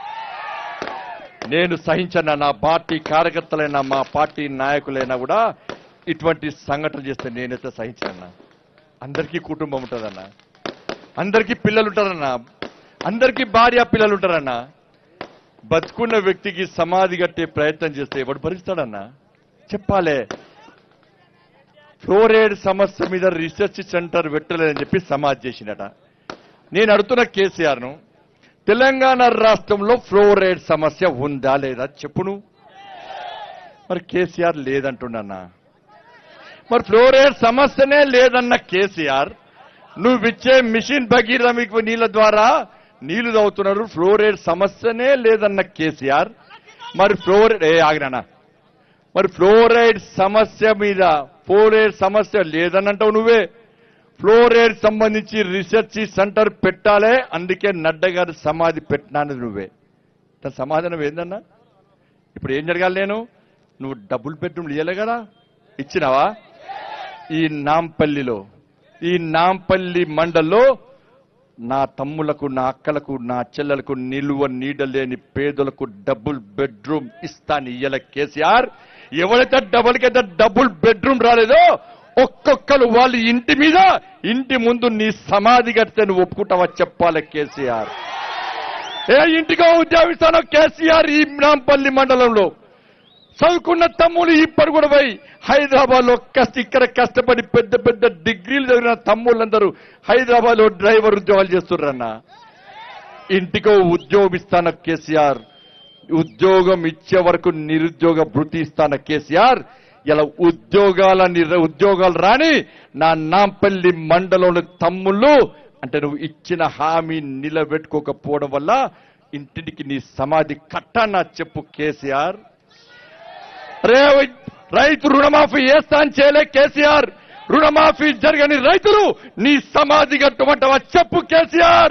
Speaker 6: నేను సహించన్నా, నా పార్టీ కార్యకర్తలైనా మా పార్టీ నాయకులైనా కూడా ఇటువంటి సంఘటనలు చేస్తే నేనైతే సహించన్నా. అందరికీ కుటుంబం ఉంటుందన్నా, అందరికీ పిల్లలు ఉంటారన్నా, అందరికీ భార్య పిల్లలు ఉంటారన్నా. బతుకున్న వ్యక్తికి సమాధి కట్టే ప్రయత్నం చేస్తే ఎవడు భరిస్తాడన్నా? చెప్పాలే. ఫ్లోరైడ్ సమస్య మీద రీసెర్చ్ సెంటర్ పెట్టలేదని చెప్పి సమాధి చేసినట. నేను అడుగుతున్న కేసీఆర్ను, తెలంగాణ రాష్ట్రంలో ఫ్లోరైడ్ సమస్య ఉందా లేదా చెప్పును. మరి కేసీఆర్ లేదంటున్నా. మరి ఫ్లోరైడ్ సమస్యనే లేదన్న కేసీఆర్, నువ్విచ్చే మిషన్ భగీరథ మీకు నీళ్ల ద్వారా నీళ్లు తాగుతున్నారు, ఫ్లోరైడ్ సమస్యనే లేదన్న కేసీఆర్, మరి మరి ఫ్లోరైడ్ సమస్య మీద ఫ్లోరైడ్ సమస్య లేదనంటావు నువ్వే. ఫ్లోరైడ్ సంబంధించి రీసెర్చ్ సెంటర్ పెట్టాలే, అందుకే నడ్డా గారు సమాధి పెట్టినాను నువ్వే. తన సమాధానం ఏందన్నా? ఇప్పుడు ఏం జరగాలి? నువ్వు డబుల్ బెడ్రూమ్లు ఇవ్వలే కదా, ఇచ్చినావా? ఈ నాంపల్లి మండల్లో నా తమ్ములకు, నా అక్కలకు, నా చెల్లెలకు నిలువ నీడలేని పేదలకు డబుల్ బెడ్రూమ్ ఇస్తాను ఇయ్యల కేసీఆర్. ఎవరైతే డబుల్ బెడ్రూమ్ రాలేదో ఒక్కొక్కరు వాళ్ళ ఇంటి ముందు నీ సమాధి కడితే నువ్వు ఒప్పుకుంటావా చెప్పాలి కేసీఆర్. ఏ ఇంటికో ఉద్యోగం ఇస్తానో కేసీఆర్. ఈ నాంపల్లి మండలంలో చదువుకున్న తమ్ముళ్ళు ఇప్పుడు కూడా పోయి హైదరాబాద్ లో ఇక్కడ కష్టపడి పెద్ద పెద్ద డిగ్రీలు చదివిన తమ్ముళ్ళందరూ హైదరాబాద్ లో డ్రైవర్ ఉద్యోగాలు చేస్తున్నారన్న. ఇంటికో ఉద్యోగం ఇస్తాన కేసీఆర్. ఉద్యోగం ఇచ్చే వరకు నిరుద్యోగ భృతి ఇస్తాన కేసీఆర్. ఇలా ఉద్యోగాలు రాని నా నాంపల్లి మండలంలో తమ్ముళ్ళు అంటే నువ్వు ఇచ్చిన హామీ నిలబెట్టుకోకపోవడం వల్ల ఇంటికి నీ సమాధి కట్టన్నా చెప్పు కేసీఆర్. రైతు రుణమాఫీ చేస్తా అని చేయలే కేసీఆర్. రుణమాఫీ జరగని రైతులు నీ సమాధి కట్టమంటావా చెప్పు కేసీఆర్.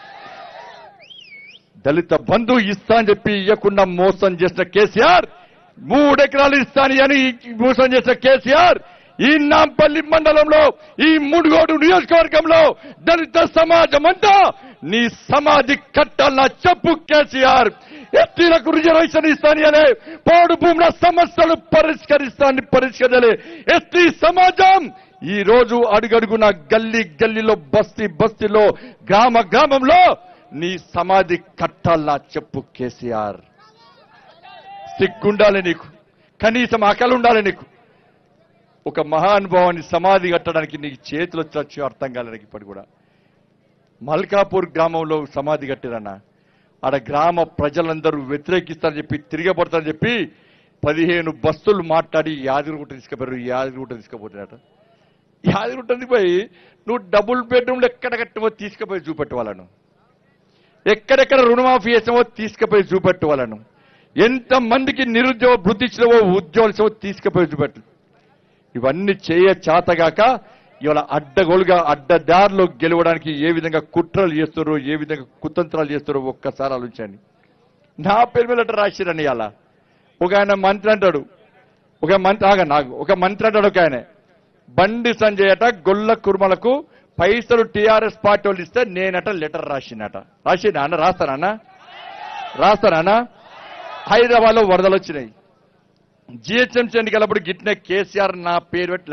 Speaker 6: దళిత బంధు ఇస్తా అని చెప్పి ఇవ్వకుండా మోసం చేసిన కేసీఆర్. 3 ఎకరాలు ఇస్తాను అని మోసం చేసిన కేసీఆర్. ఈ నాంపల్లి మండలంలో, ఈ మునుగోడు నియోజకవర్గంలో దళిత సమాజం అంతా నీ సమాధి కట్టాలన్నా చెప్పు కేసీఆర్. ఎస్టీలకు రిజర్వేషన్ ఇస్తానని, పోడు భూముల సమస్యలు పరిష్కరించలే ఎస్టీ సమాజం. ఈ రోజు అడుగడుగున గల్లీలో బస్తీలో గ్రామంలో నీ సమాధి కట్టాలన్నా చెప్పు కేసీఆర్. సిగ్గుండాలి నీకు, కనీసం అకలు ఉండాలి నీకు. ఒక మహానుభావాన్ని సమాధి కట్టడానికి నీకు చేతులు వచ్చి అర్థం కాలేదు ఇప్పటి కూడా. మల్కాపూర్ గ్రామంలో సమాధి కట్టారన్న. ఆడ గ్రామ ప్రజలందరూ వ్యతిరేకిస్తారని చెప్పి, తిరగబడతారని చెప్పి 15 బస్సులు మాట్లాడి యాదగిరిగుట్ట తీసుకుపోతున్నారట. యాదగిరిగుట్టకి పోయి నువ్వు డబుల్ బెడ్రూమ్లు ఎక్కడ కట్టవో తీసుకుపోయి చూపెట్టు వాళ్ళను. ఎక్కడెక్కడ రుణమాఫీ చేసావో తీసుకుపోయి చూపెట్టు వాళ్ళను. ఎంతమందికి నిరుద్యోగ భృతి ఇచ్చినవో ఉద్యోగాలు తీసుకుపోయి చూపెట్టు. ఇవన్నీ చేతగాక ఇవాళ అడ్డదారిలో గెలవడానికి ఏ విధంగా కుట్రలు చేస్తారో, ఏ విధంగా కుతంత్రాలు చేస్తారో ఒక్కసారి ఆలోచించండి. నా పేరు మీద లెటర్ రాసిరని అలా ఒక ఆయన మంత్రి అంటాడు, ఒక ఆయన బండి సంజయ్ అట గొల్ల కుర్మలకు పైసలు టీఆర్ఎస్ పార్టీ వాళ్ళు ఇస్తే నేనట లెటర్ రాస్తానా. హైదరాబాద్ లో వరదలు వచ్చినాయి. జిహెచ్ఎంసీ ఎన్నికలప్పుడు గిట్నే కేసీఆర్ నా పేరు పెట్టి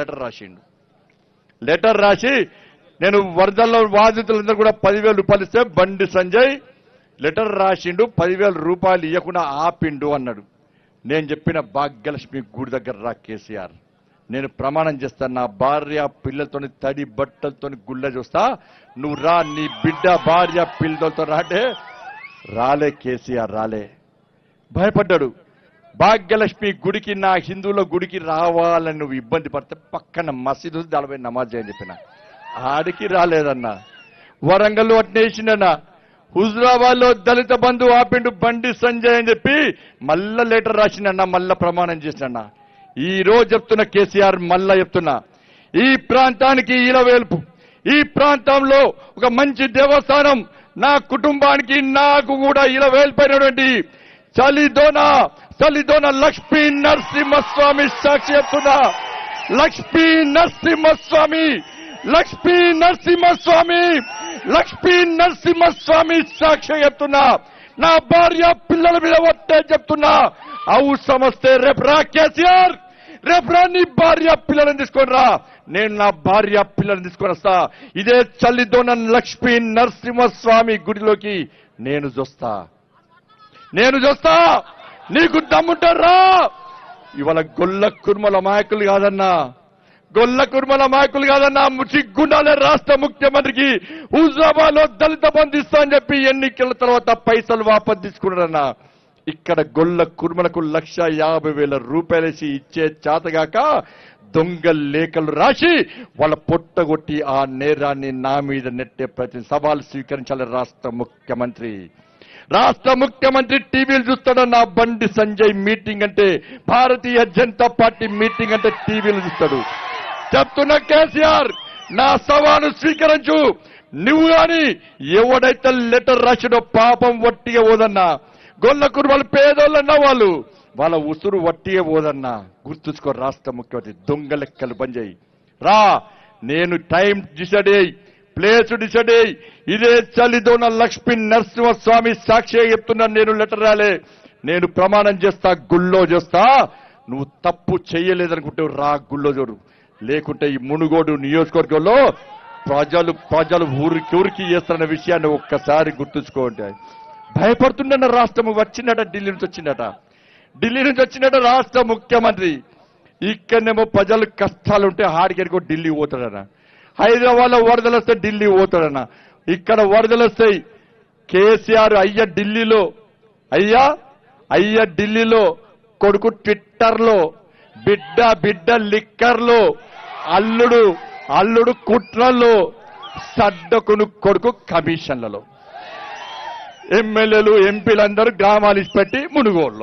Speaker 6: లెటర్ రాసి నేను వరదల్లో బాధితులందరూ కూడా 10,000 రూపాయలు ఇస్తే బండి సంజయ్ లెటర్ రాసిండు, 10,000 రూపాయలు ఇవ్వకుండా ఆపిండు అన్నాడు. నేను చెప్పిన భాగ్యలక్ష్మి గుడి దగ్గర రా కేసీఆర్, నేను ప్రమాణం చేస్తాను, నా భార్య పిల్లలతో తడి బట్టలతో గుళ్ళ చూస్తా, నువ్వు రా, నీ బిడ్డ భార్య పిల్లలతో రాలే కేసీఆర్ రాలే. భయపడ్డాడు. భాగ్యలక్ష్మి గుడికి, నా హిందువుల గుడికి రావాలని నువ్వు ఇబ్బంది పడితే పక్కన మసీదు దానిపై నమాజ్ చేయని చెప్పిన, ఆడికి రాలేదన్నా. వరంగల్ అట్నేసిండన్నా. హుజరాబాద్ లో దళిత బంధు ఆపిండు బండి సంజయ్ అని చెప్పి మళ్ళా లెటర్ రాసిండన్నా, మళ్ళా ప్రమాణం చేసినన్నా. ఈ రోజు చెప్తున్నా కేసీఆర్, మళ్ళా చెప్తున్నా, ఈ ప్రాంతానికి ఇలవేల్పు, ఈ ప్రాంతంలో ఒక మంచి దేవస్థానం నా కుటుంబానికి నాకు కూడా ఇలవేల్పైనటువంటి చలిదోన లక్ష్మీ నరసింహస్వామి సాక్షి చెప్తున్నా. లక్ష్మీ నరసింహస్వామి సాక్షి చెప్తున్నా. నా భార్య పిల్లల మీద ఒట్టే చెప్తున్నా. అవు సమస్తే రేపు రా కేసీఆర్, రేపు రా, నీ భార్య పిల్లలను తీసుకొని రా, నేను నా భార్య పిల్లలను తీసుకొని వస్తా. ఇదే చల్లిదోన లక్ష్మీ నరసింహస్వామి గుడిలోకి నేను చూస్తా. నీకు దమ్ముంటారా? ఇవాళ గొల్ల కుర్మల నాయకులు కాదన్నా, సిగ్గుండాలే రాష్ట్ర ముఖ్యమంత్రికి. హుజరాబాద్ లో దళిత బంధిస్తా అని చెప్పి ఎన్నికల తర్వాత పైసలు వాపసు తీసుకున్నారన్నా. ఇక్కడ గొల్ల కుర్మలకు 1,50,000 రూపాయలేసి ఇచ్చే చేతగాక దొంగ లేఖలు రాసి వాళ్ళ పొట్టగొట్టి ఆ నేరాన్ని నా మీద నెట్టే ప్రతి సవాల్ స్వీకరించాలి రాష్ట్ర ముఖ్యమంత్రి టీవీలు చూస్తాడన్నా. బండి సంజయ్ మీటింగ్ అంటే, భారతీయ జనతా పార్టీ మీటింగ్ అంటే టీవీలు చూస్తాడు. చెప్తున్నా కేసీఆర్, నా సవాలు స్వీకరించు. నువ్వు గాని ఎవడైతే లెటర్ రాసిడో పాపం వట్టిగా పోదన్నా. గొల్ల కుర్మలు పేదోళ్ళన్నా వాళ్ళ ఉసురు వట్టిగా పోదన్నా. గుర్తుంచుకో రాష్ట్ర ముఖ్యమంత్రి. దొంగ లెక్కలు పనిచేయి. రా, నేను టైం డిసైడ్ అయ్యి, ప్లేస్ డిసైడ్ అయ్యి, ఇదే చలిదోన లక్ష్మీ నరసింహస్వామి సాక్షిగా చెప్తున్నాను. నేను లెటర్ రాలే, నేను ప్రమాణం చేస్తా, గుళ్ళో చేస్తా. నువ్వు తప్పు చెయ్యలేదనుకుంటే రా గుళ్ళో చూడు. లేకుంటే ఈ మునుగోడు నియోజకవర్గంలో ప్రజలు ఊరికి చేస్తున్న విషయాన్ని ఒక్కసారి గుర్తుంచుకోండి. భయపడుతుండన్న రాష్ట్రం వచ్చిందట, ఢిల్లీ నుంచి వచ్చినట రాష్ట్ర ముఖ్యమంత్రి. ఇక్కడనేమో ప్రజలు కష్టాలుంటే హాడికెళ్ళి ఢిల్లీ పోతాడన్న. హైదరాబాద్ లో వరదలు వస్తే ఢిల్లీ పోతాడన్న. ఇక్కడ వరదలు వస్తాయి. కేసీఆర్ అయ్య ఢిల్లీలో కొడుకు ట్విట్టర్లో, బిడ్డ లిక్కర్లో, అల్లుడు కుట్రల్లో, సడ్డకును కొడుకు కమిషన్లలో, ఎమ్మెల్యేలు ఎంపీలందరూ గ్రామాలు ఇచ్చిపెట్టి మునుగోడులో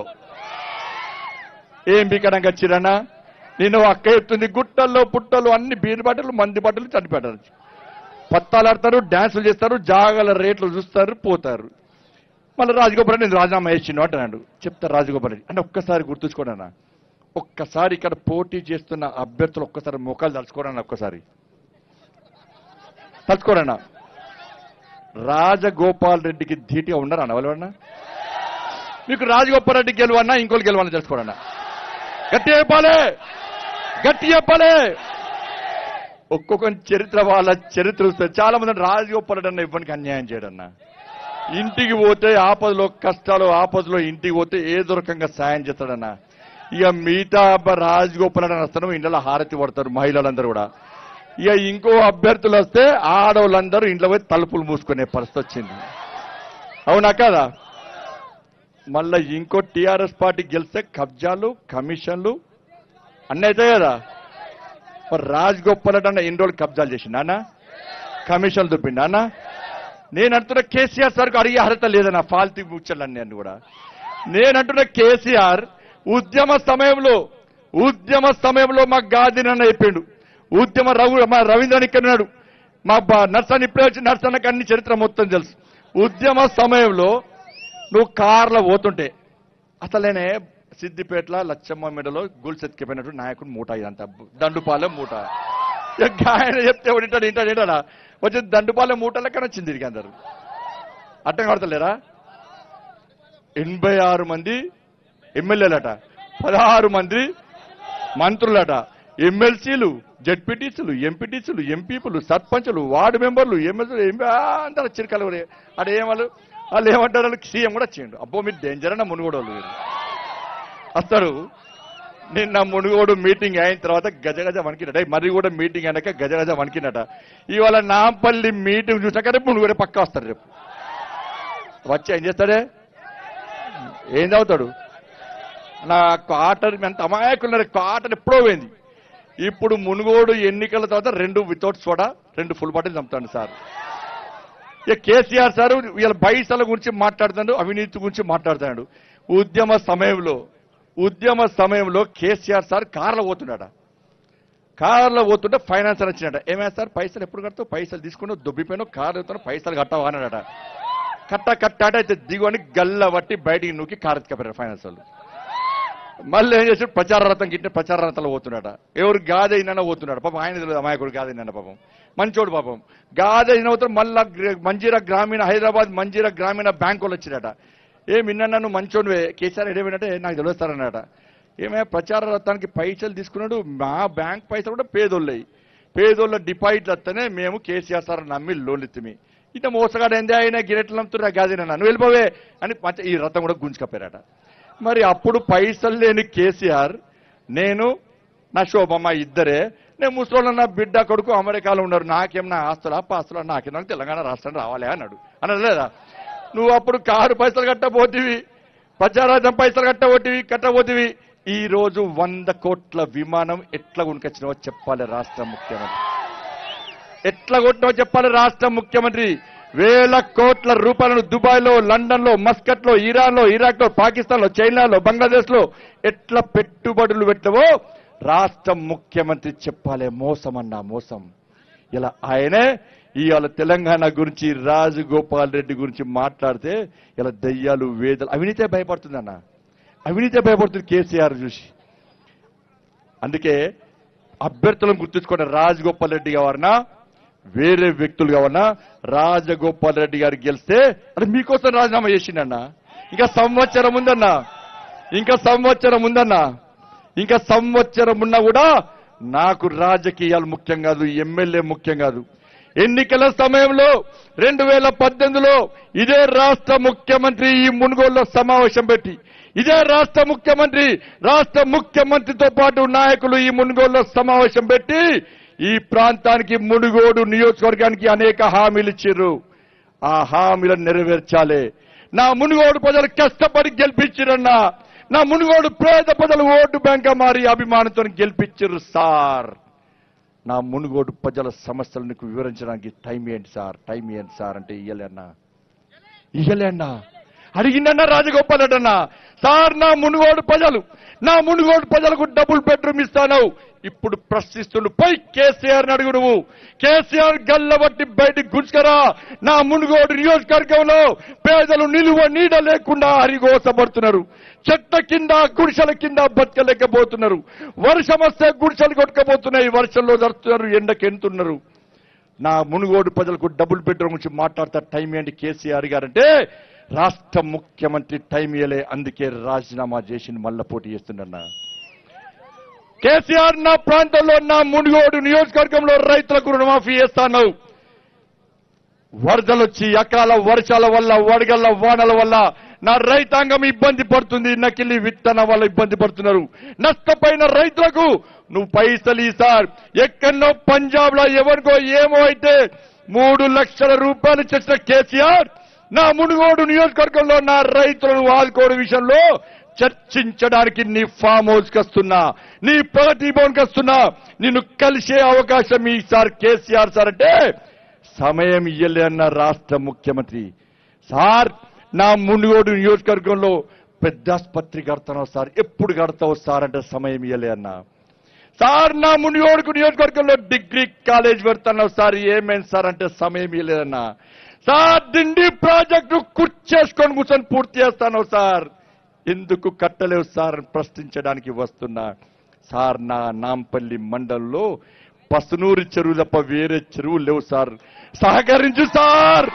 Speaker 6: ఏం బికడంగా వచ్చిరన్నా. నేను అక్క చెప్తుంది, గుట్టల్లో పుట్టలు అన్ని బీరు బట్టలు మంది బట్టలు చనిపెట్టారు. పత్తాలాడతారు, డాన్సులు చేస్తారు, జాగాల రేట్లు చూస్తారు, పోతారు. మళ్ళీ రాజగోపాల్ రెడ్డి నేను రాజీనామా చేసిండు అంటున్నాడు. చెప్తారు రాజగోపాల్ రెడ్డి అంటే ఒక్కసారి గుర్తుంచుకోనన్నా. ఒక్కసారి ఇక్కడ పోటీ చేస్తున్న అభ్యర్థులు ఒక్కసారి మోకాలు తలుచుకోరన్నా. ఒక్కసారి తలుచుకోరన్నా. రాజగోపాల్ రెడ్డికి ధీటిగా ఉండరన్నా వాళ్ళన్నా. మీకు రాజగోపాల్ రెడ్డి గెలవన్నా ఇంకోళ్ళు గెలవన్నా తెలుసుకోరన్నా. గట్టి చెప్పాలి. ఒక్కొక్క చరిత్ర వాళ్ళ చరిత్ర వస్తే చాలా మంది రాజగోపాల్ రెడ్డి అన్న ఇవ్వడానికి అన్యాయం చేయడన్నా. ఇంటికి పోతే ఆపదలో కష్టాలు, ఆపదలో ఇంటికి పోతే ఏదో రకంగా సాయం చేస్తాడన్నా. ఇక మిగతా రాజగోపాల్ రెడ్డి వస్తాను ఇంట్లో హారతి పడతారు మహిళలందరూ కూడా. ఇక ఇంకో అభ్యర్థులు వస్తే ఆడవాళ్ళందరూ ఇంట్లో పోయి తలుపులు మూసుకునే పరిస్థితి వచ్చింది. అవునా కదా? మళ్ళా ఇంకో టీఆర్ఎస్ పార్టీ గెలిస్తే కబ్జాలు, కమిషన్లు అన్నీ అవుతాయి కదా. మరి రాజగోపాల్ రెడ్డి అన్న ఎన్ని రోజులు కబ్జాలు చేసిండు అన్న, కమిషన్లు దుప్పిండు అన్న. నేను అంటున్న కేసీఆర్ సార్కు అడిగే అర్హత లేదన్న. ఫాల్తీ ముచ్చలన్నీ అన్ని కూడా నేను అంటున్న కేసీఆర్ ఉద్యమ సమయంలో మా గాదినన్న చెప్పిండు. మా రవీంద్రన్ ఇక్కడ ఉన్నాడు, మా నర్సన్ ఇప్పుడే వచ్చి నర్సన్నకి అన్ని చరిత్ర మొత్తం తెలుసు. ఉద్యమ సమయంలో నువ్వు కార్లో పోతుంటే అసలేనే సిద్దిపేటలో లచ్చమ్మ మెడలో గుల్సెత్తిపోయినట్టు నాయకుడు మూట, ఇదంతా దండుపాలెం మూట. ఆయన చెప్తే ఇంటాడా వచ్చి దండుపాలెం మూట లెక్కన వచ్చింది తిరిగి అందరు. అట్టం కడతలేరా? 86 మంది ఎమ్మెల్యేలట, 16 మంది మంత్రులట, ఎమ్మెల్సీలు, జడ్పీటీసీలు, ఎంపీటీసీలు, ఎంపీపులు, సర్పంచులు, వార్డు మెంబర్లు, ఎమ్మెల్యేలు అందరూ చిరకలు. వాళ్ళు ఏమంటారు, సీఎం కూడా వచ్చిండు. అబ్బో మీరు డేంజర్ అన్న మునుగోడు వాళ్ళు వస్తారు. నిన్న మునుగోడు మీటింగ్ అయిన తర్వాత గజగజ వణికినట. మరి కూడా మీటింగ్ అయినాక గజగజ వణికినట. ఇవాళ నాంపల్లి మీటింగ్ చూసాక రేపు మునుగోడే పక్క వస్తారు. రేపు వచ్చి ఏం చేస్తాడే, ఏం చదువుతాడు? నా క్వార్టర్ ఎంత అమాయకులు, క్వార్టర్ ఎప్పుడో పోయింది. ఇప్పుడు మునుగోడు ఎన్నికల తర్వాత 2 వితౌట్ సోడా 2 ఫుల్ బాటిల్ చంపుతాడు సార్. ఇక కేసీఆర్ సార్ వీళ్ళ బైసల గురించి మాట్లాడుతాడు, అవినీతి గురించి మాట్లాడుతున్నాడు. ఉద్యమ సమయంలో కేసీఆర్ సార్ కార్లో పోతుంటే ఫైనాన్స్ అని వచ్చినట. ఏమైనా సార్ పైసలు ఎప్పుడు కడతావు, పైసలు తీసుకున్నావు, దొబ్బిపోయినావు, కారు ఎత్తాను, పైసలు కట్టావు అన్నాడట. కట్టాట అయితే దిగువని గల్ల బట్టి బయటికి నూకి కారు ఎత్తుకపోయారు ఫైనాన్స్ వాళ్ళు. మళ్ళీ ఏం చేసి ప్రచార రథంలో పోతున్నాడ. ఎవరు గాదైనా పోతున్నాడు పాపం. ఆయన తెలియదు అమాయకుడు గాదైనా పాపం, మంచోడు పాపం. గాదైన అవుతాడు. మళ్ళా హైదరాబాద్ మంజీరా గ్రామీణ బ్యాంకు వాళ్ళు వచ్చినట. ఏమిన్నా నువ్వు మంచోడువే, కేసీఆర్ ఏమేంటే నాకు తెలుస్తారన్నట. ఏమైనా ప్రచార రథానికి పైసలు తీసుకున్నాడు. మా బ్యాంక్ పైసలు కూడా పేదోళ్ళ డిపాజిట్లు వస్తేనే మేము కేసీఆర్ సార్ నమ్మి లోన్లు ఇస్తామి. ఇట్లా మోసగాడైంది ఆయన గిరెట్లు నమ్ముతున్నా గాదైనా నువ్వు వెళ్ళిపోవే అని ఈ రథం కూడా గుంజుకపోయారట. మరి అప్పుడు పైసలు లేని కేసీఆర్, నేను నా శోభమ్మ ఇద్దరే, నేను ముసలోళ్ళ నా బిడ్డ కొడుకు అమెరికాలో ఉన్నారు, నాకేం నా ఆస్తులా పాస్తులా నాకేం, నాకు తెలంగాణ రాష్ట్రం రావాలి అన్నాడు. అనలేదా? నువ్వు అప్పుడు కారు పైసలు కట్టబోతివి, ప్రచారార్థం పైసలు కట్టబోతివి. ఈ రోజు 100 కోట్ల విమానం ఎట్లా కొనుకొచ్చినావో చెప్పాలి రాష్ట్ర ముఖ్యమంత్రి. ఎట్లా కొట్టినావో చెప్పాలి రాష్ట్ర ముఖ్యమంత్రి. వేల కోట్ల రూపాయలను దుబాయ్లో, లండన్లో, మస్కట్లో, ఇరాన్లో, ఇరాక్లో, పాకిస్తాన్లో, చైనాలో, బంగ్లాదేశ్లో ఎట్లా పెట్టుబడులు పెట్టవో రాష్ట్ర ముఖ్యమంత్రి చెప్పాలి. మోసం అన్నా మోసం. ఇలా ఆయనే ఇవాళ తెలంగాణ గురించి రాజగోపాల్ రెడ్డి గురించి మాట్లాడితే ఇలా దయ్యాలు వేదలు అవినీతే భయపడుతుందన్న, అవినీతే భయపడుతుంది కేసీఆర్ చూసి. అందుకే అభ్యర్థులను గుర్తుంచుకున్న రాజగోపాల్ రెడ్డి కావాలన్నా వేరే వ్యక్తులు కావాలన్నా రాజగోపాల్ రెడ్డి గారు గెలిస్తే అంటే మీకోసం రాజీనామా చేసిండన్నా. ఇంకా సంవత్సరం ఉందన్నా, ఇంకా సంవత్సరం ఉందన్నా, ఇంకా సంవత్సరం ఉన్నా కూడా నాకు రాజకీయాలు ముఖ్యం కాదు, ఎమ్మెల్యే ముఖ్యం కాదు. ఎన్నికల సమయంలో 2018లో ఇదే రాష్ట్ర ముఖ్యమంత్రి ఈ మునుగోలులో సమావేశం పెట్టి ఇదే రాష్ట్ర ముఖ్యమంత్రితో పాటు నాయకులు ఈ మునుగోలులో సమావేశం పెట్టి ఈ ప్రాంతానికి మునుగోడు నియోజకవర్గానికి అనేక హామీలు ఇచ్చారు. ఆ హామీలను నెరవేర్చాలి. నా మునుగోడు ప్రజలు కష్టపడి గెలిపించారన్నా, నా మునుగోడు పేద ప్రజలు ఓటు బ్యాంక్ మారి అభిమానంతో గెలిపించారు సార్. నా మునుగోడు ప్రజల సమస్యలను వివరించడానికి టైం ఏంటి సార్ అంటే ఇయ్యలే అన్నా అడిగిందన్నా రాజగోపాల్ రెడ్డి అన్నా. సార్ నా మునుగోడు ప్రజలకు డబుల్ బెడ్రూమ్ ఇస్తాను. ఇప్పుడు ప్రశ్నిస్తుండు పోయి కేసీఆర్ అడుగు. నువ్వు కేసీఆర్ గల్లబట్టి బయటికి గుంజుకరా. నా మునుగోడు నియోజకవర్గంలో పేదలు నిలువ నీడ లేకుండా హరిగోసపడుతున్నారు. చెట్ల కింద గుడిసెల కింద బతకలేకపోతున్నారు. వర్షం వస్తే గుడిసెలు కొట్టుకపోతున్నాయి, వర్షంలో జరుపుతున్నారు, ఎండకెంతున్నారు. నా మునుగోడు ప్రజలకు డబుల్ బెడ్రూమ్ గురించి మాట్లాడతా టైం ఏంటి కేసీఆర్ గారంటే రాష్ట్ర ముఖ్యమంత్రి టైం ఇయ్యలే, అందుకే రాజీనామా చేసి మళ్ళా పోటీ చేస్తున్నా. కేసీఆర్ నా ప్రాంతంలో నా మునుగోడు నియోజకవర్గంలో రైతులకు రుణమాఫీ చేస్తాను. వరదలొచ్చి అకాల వర్షాల వల్ల వడగళ్ల వానల వల్ల నా రైతాంగం ఇబ్బంది పడుతుంది. నకిలీ విత్తన వల్ల ఇబ్బంది పడుతున్నారు. నష్టపోయిన రైతులకు నువ్వు పైసలు ఈసారి ఎక్కడో పంజాబ్ లో ఎవరికో ఏమో అయితే 3 లక్షల రూపాయలు చేసిన కేసీఆర్ నా మునుగోడు నియోజకవర్గంలో నా రైతులను ఆదుకోవడం విషయంలో చర్చించడానికి నీ ఫామ్ హౌస్ కస్తున్నా, నీ ప్రగతి భవన్ కస్తున్నా. నిన్ను కలిసే అవకాశం ఈసారి కేసీఆర్ సార్ అంటే సమయం ఇయ్యలే అన్న రాష్ట్ర ముఖ్యమంత్రి. సార్ నా మునుగోడు నియోజకవర్గంలో పెద్ద ఆసుపత్రి కడతావు సార్, ఎప్పుడు కడతావు సార్ అంటే సమయం ఇయ్యలే అన్న. సార్ నా మునుగోడు నియోజకవర్గంలో డిగ్రీ కాలేజ్ పెడతావు సార్, ఏమైంది సార్ అంటే సమయం ఇయ్యలేదన్నా. సార్ డిండి ప్రాజెక్టు కూర్చేసుకొని కూర్చొని పూర్తి చేస్తాను సార్, ఎందుకు కట్టలేవు సార్ ప్రశ్నించడానికి వస్తున్నా. సార్ నా నాంపల్లి మండలంలో పసునూరి చెరువు తప్ప వేరే చెరువులు లేవు సార్, సహకరించు సార్.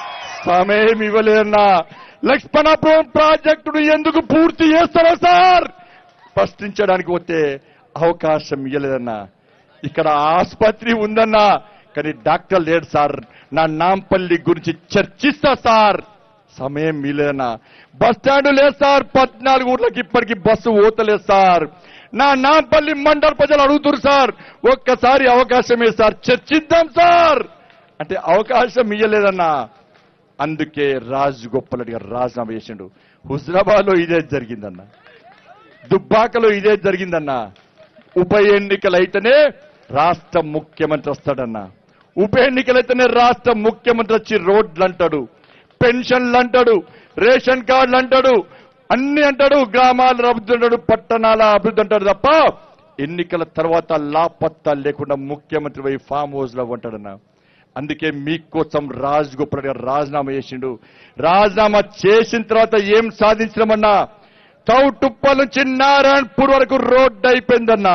Speaker 6: సమయం ఇవ్వలేదన్నా. లక్ష్మణాపురం ప్రాజెక్టును ఎందుకు పూర్తి చేస్తారో సార్ ప్రశ్నించడానికి వస్తే అవకాశం ఇవ్వలేదన్నా. ఇక్కడ ఆసుపత్రి ఉందన్నా కానీ డాక్టర్ లేడు సార్. నా నాంపల్లి గురించి చర్చిస్తా సార్, సమయం ఇవ్వలేదన్నా. బస్ స్టాండ్ లేదు సార్, 14 ఊర్లకి ఇప్పటికీ బస్సు ఓతలేదు సార్. నా నాంపల్లి మండల ప్రజలు అడుగుతున్నారు సార్, ఒక్కసారి అవకాశమే సార్, చర్చిద్దాం సార్ అంటే అవకాశం ఇవ్వలేదన్నా. అందుకే రాజగోపాల్ రెడ్డి గారు రాజీనామా చేసిండు. హుజరాబాద్లో ఇదే జరిగిందన్న, దుబ్బాకలో ఇదే జరిగిందన్నా. ఉప ఎన్నికలు అయితేనే రాష్ట్ర ముఖ్యమంత్రి వస్తాడన్నా. ఉప ఎన్నికలైతేనే రాష్ట్ర ముఖ్యమంత్రి వచ్చి రోడ్లు అంటాడు, పెన్షన్లు అంటాడు, రేషన్ కార్డులు అంటాడు, అన్ని అంటాడు, గ్రామాల అభివృద్ధి అంటాడు, పట్టణాల అభివృద్ధి అంటాడు తప్ప ఎన్నికల తర్వాత లాపత్తా లేకుండా ముఖ్యమంత్రి పోయి ఫామ్ హౌస్ లో ఉంటాడన్నా. అందుకే మీకోసం రాజగోపాల్ గారు రాజీనామా చేసిండు. రాజీనామా చేసిన తర్వాత ఏం సాధించడమన్నా, చౌటుప్పల్ నుంచి నారాయణపూర్ వరకు రోడ్డు అయిపోయిందన్నా.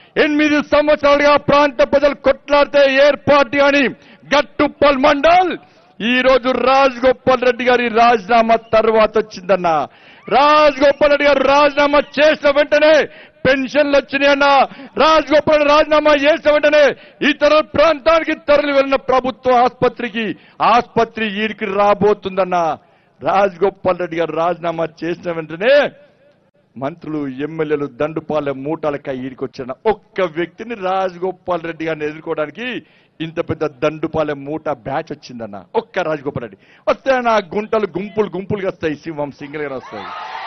Speaker 6: 8 సంవత్సరాలుగా ప్రాంత ప్రజలు కొట్లాడితే ఏర్పాటు అని గట్టుప్పల్ మండల్ ఈ రోజు రాజగోపాల్ రెడ్డి గారి రాజీనామా తర్వాత వచ్చిందన్నా. రాజగోపాల్ రెడ్డి గారు రాజీనామా చేసిన వెంటనే పెన్షన్లు వచ్చినాయన్నా. రాజగోపాల్ రాజీనామా చేసిన వెంటనే ఇతర ప్రాంతానికి తరలి వెళ్లిన ప్రభుత్వ ఆసుపత్రి ఈడికి రాబోతుందన్నా. రాజగోపాల్ రెడ్డి గారు రాజీనామా చేసిన వెంటనే మంత్రులు, ఎమ్మెల్యేలు దండుపాలెం మూటాలక ఈడికొచ్చిన ఒక్క వ్యక్తిని రాజగోపాల్ రెడ్డి గారిని ఎదుర్కోవడానికి ఇంత పెద్ద దండుపాలెం మూట బ్యాచ్ వచ్చిందన్న. ఒక్క రాజగోపాల్ రెడ్డి వస్తే నా గుంటలు గుంపులుగా వస్తాయి, సింహం సింగిల్గా వస్తాయి.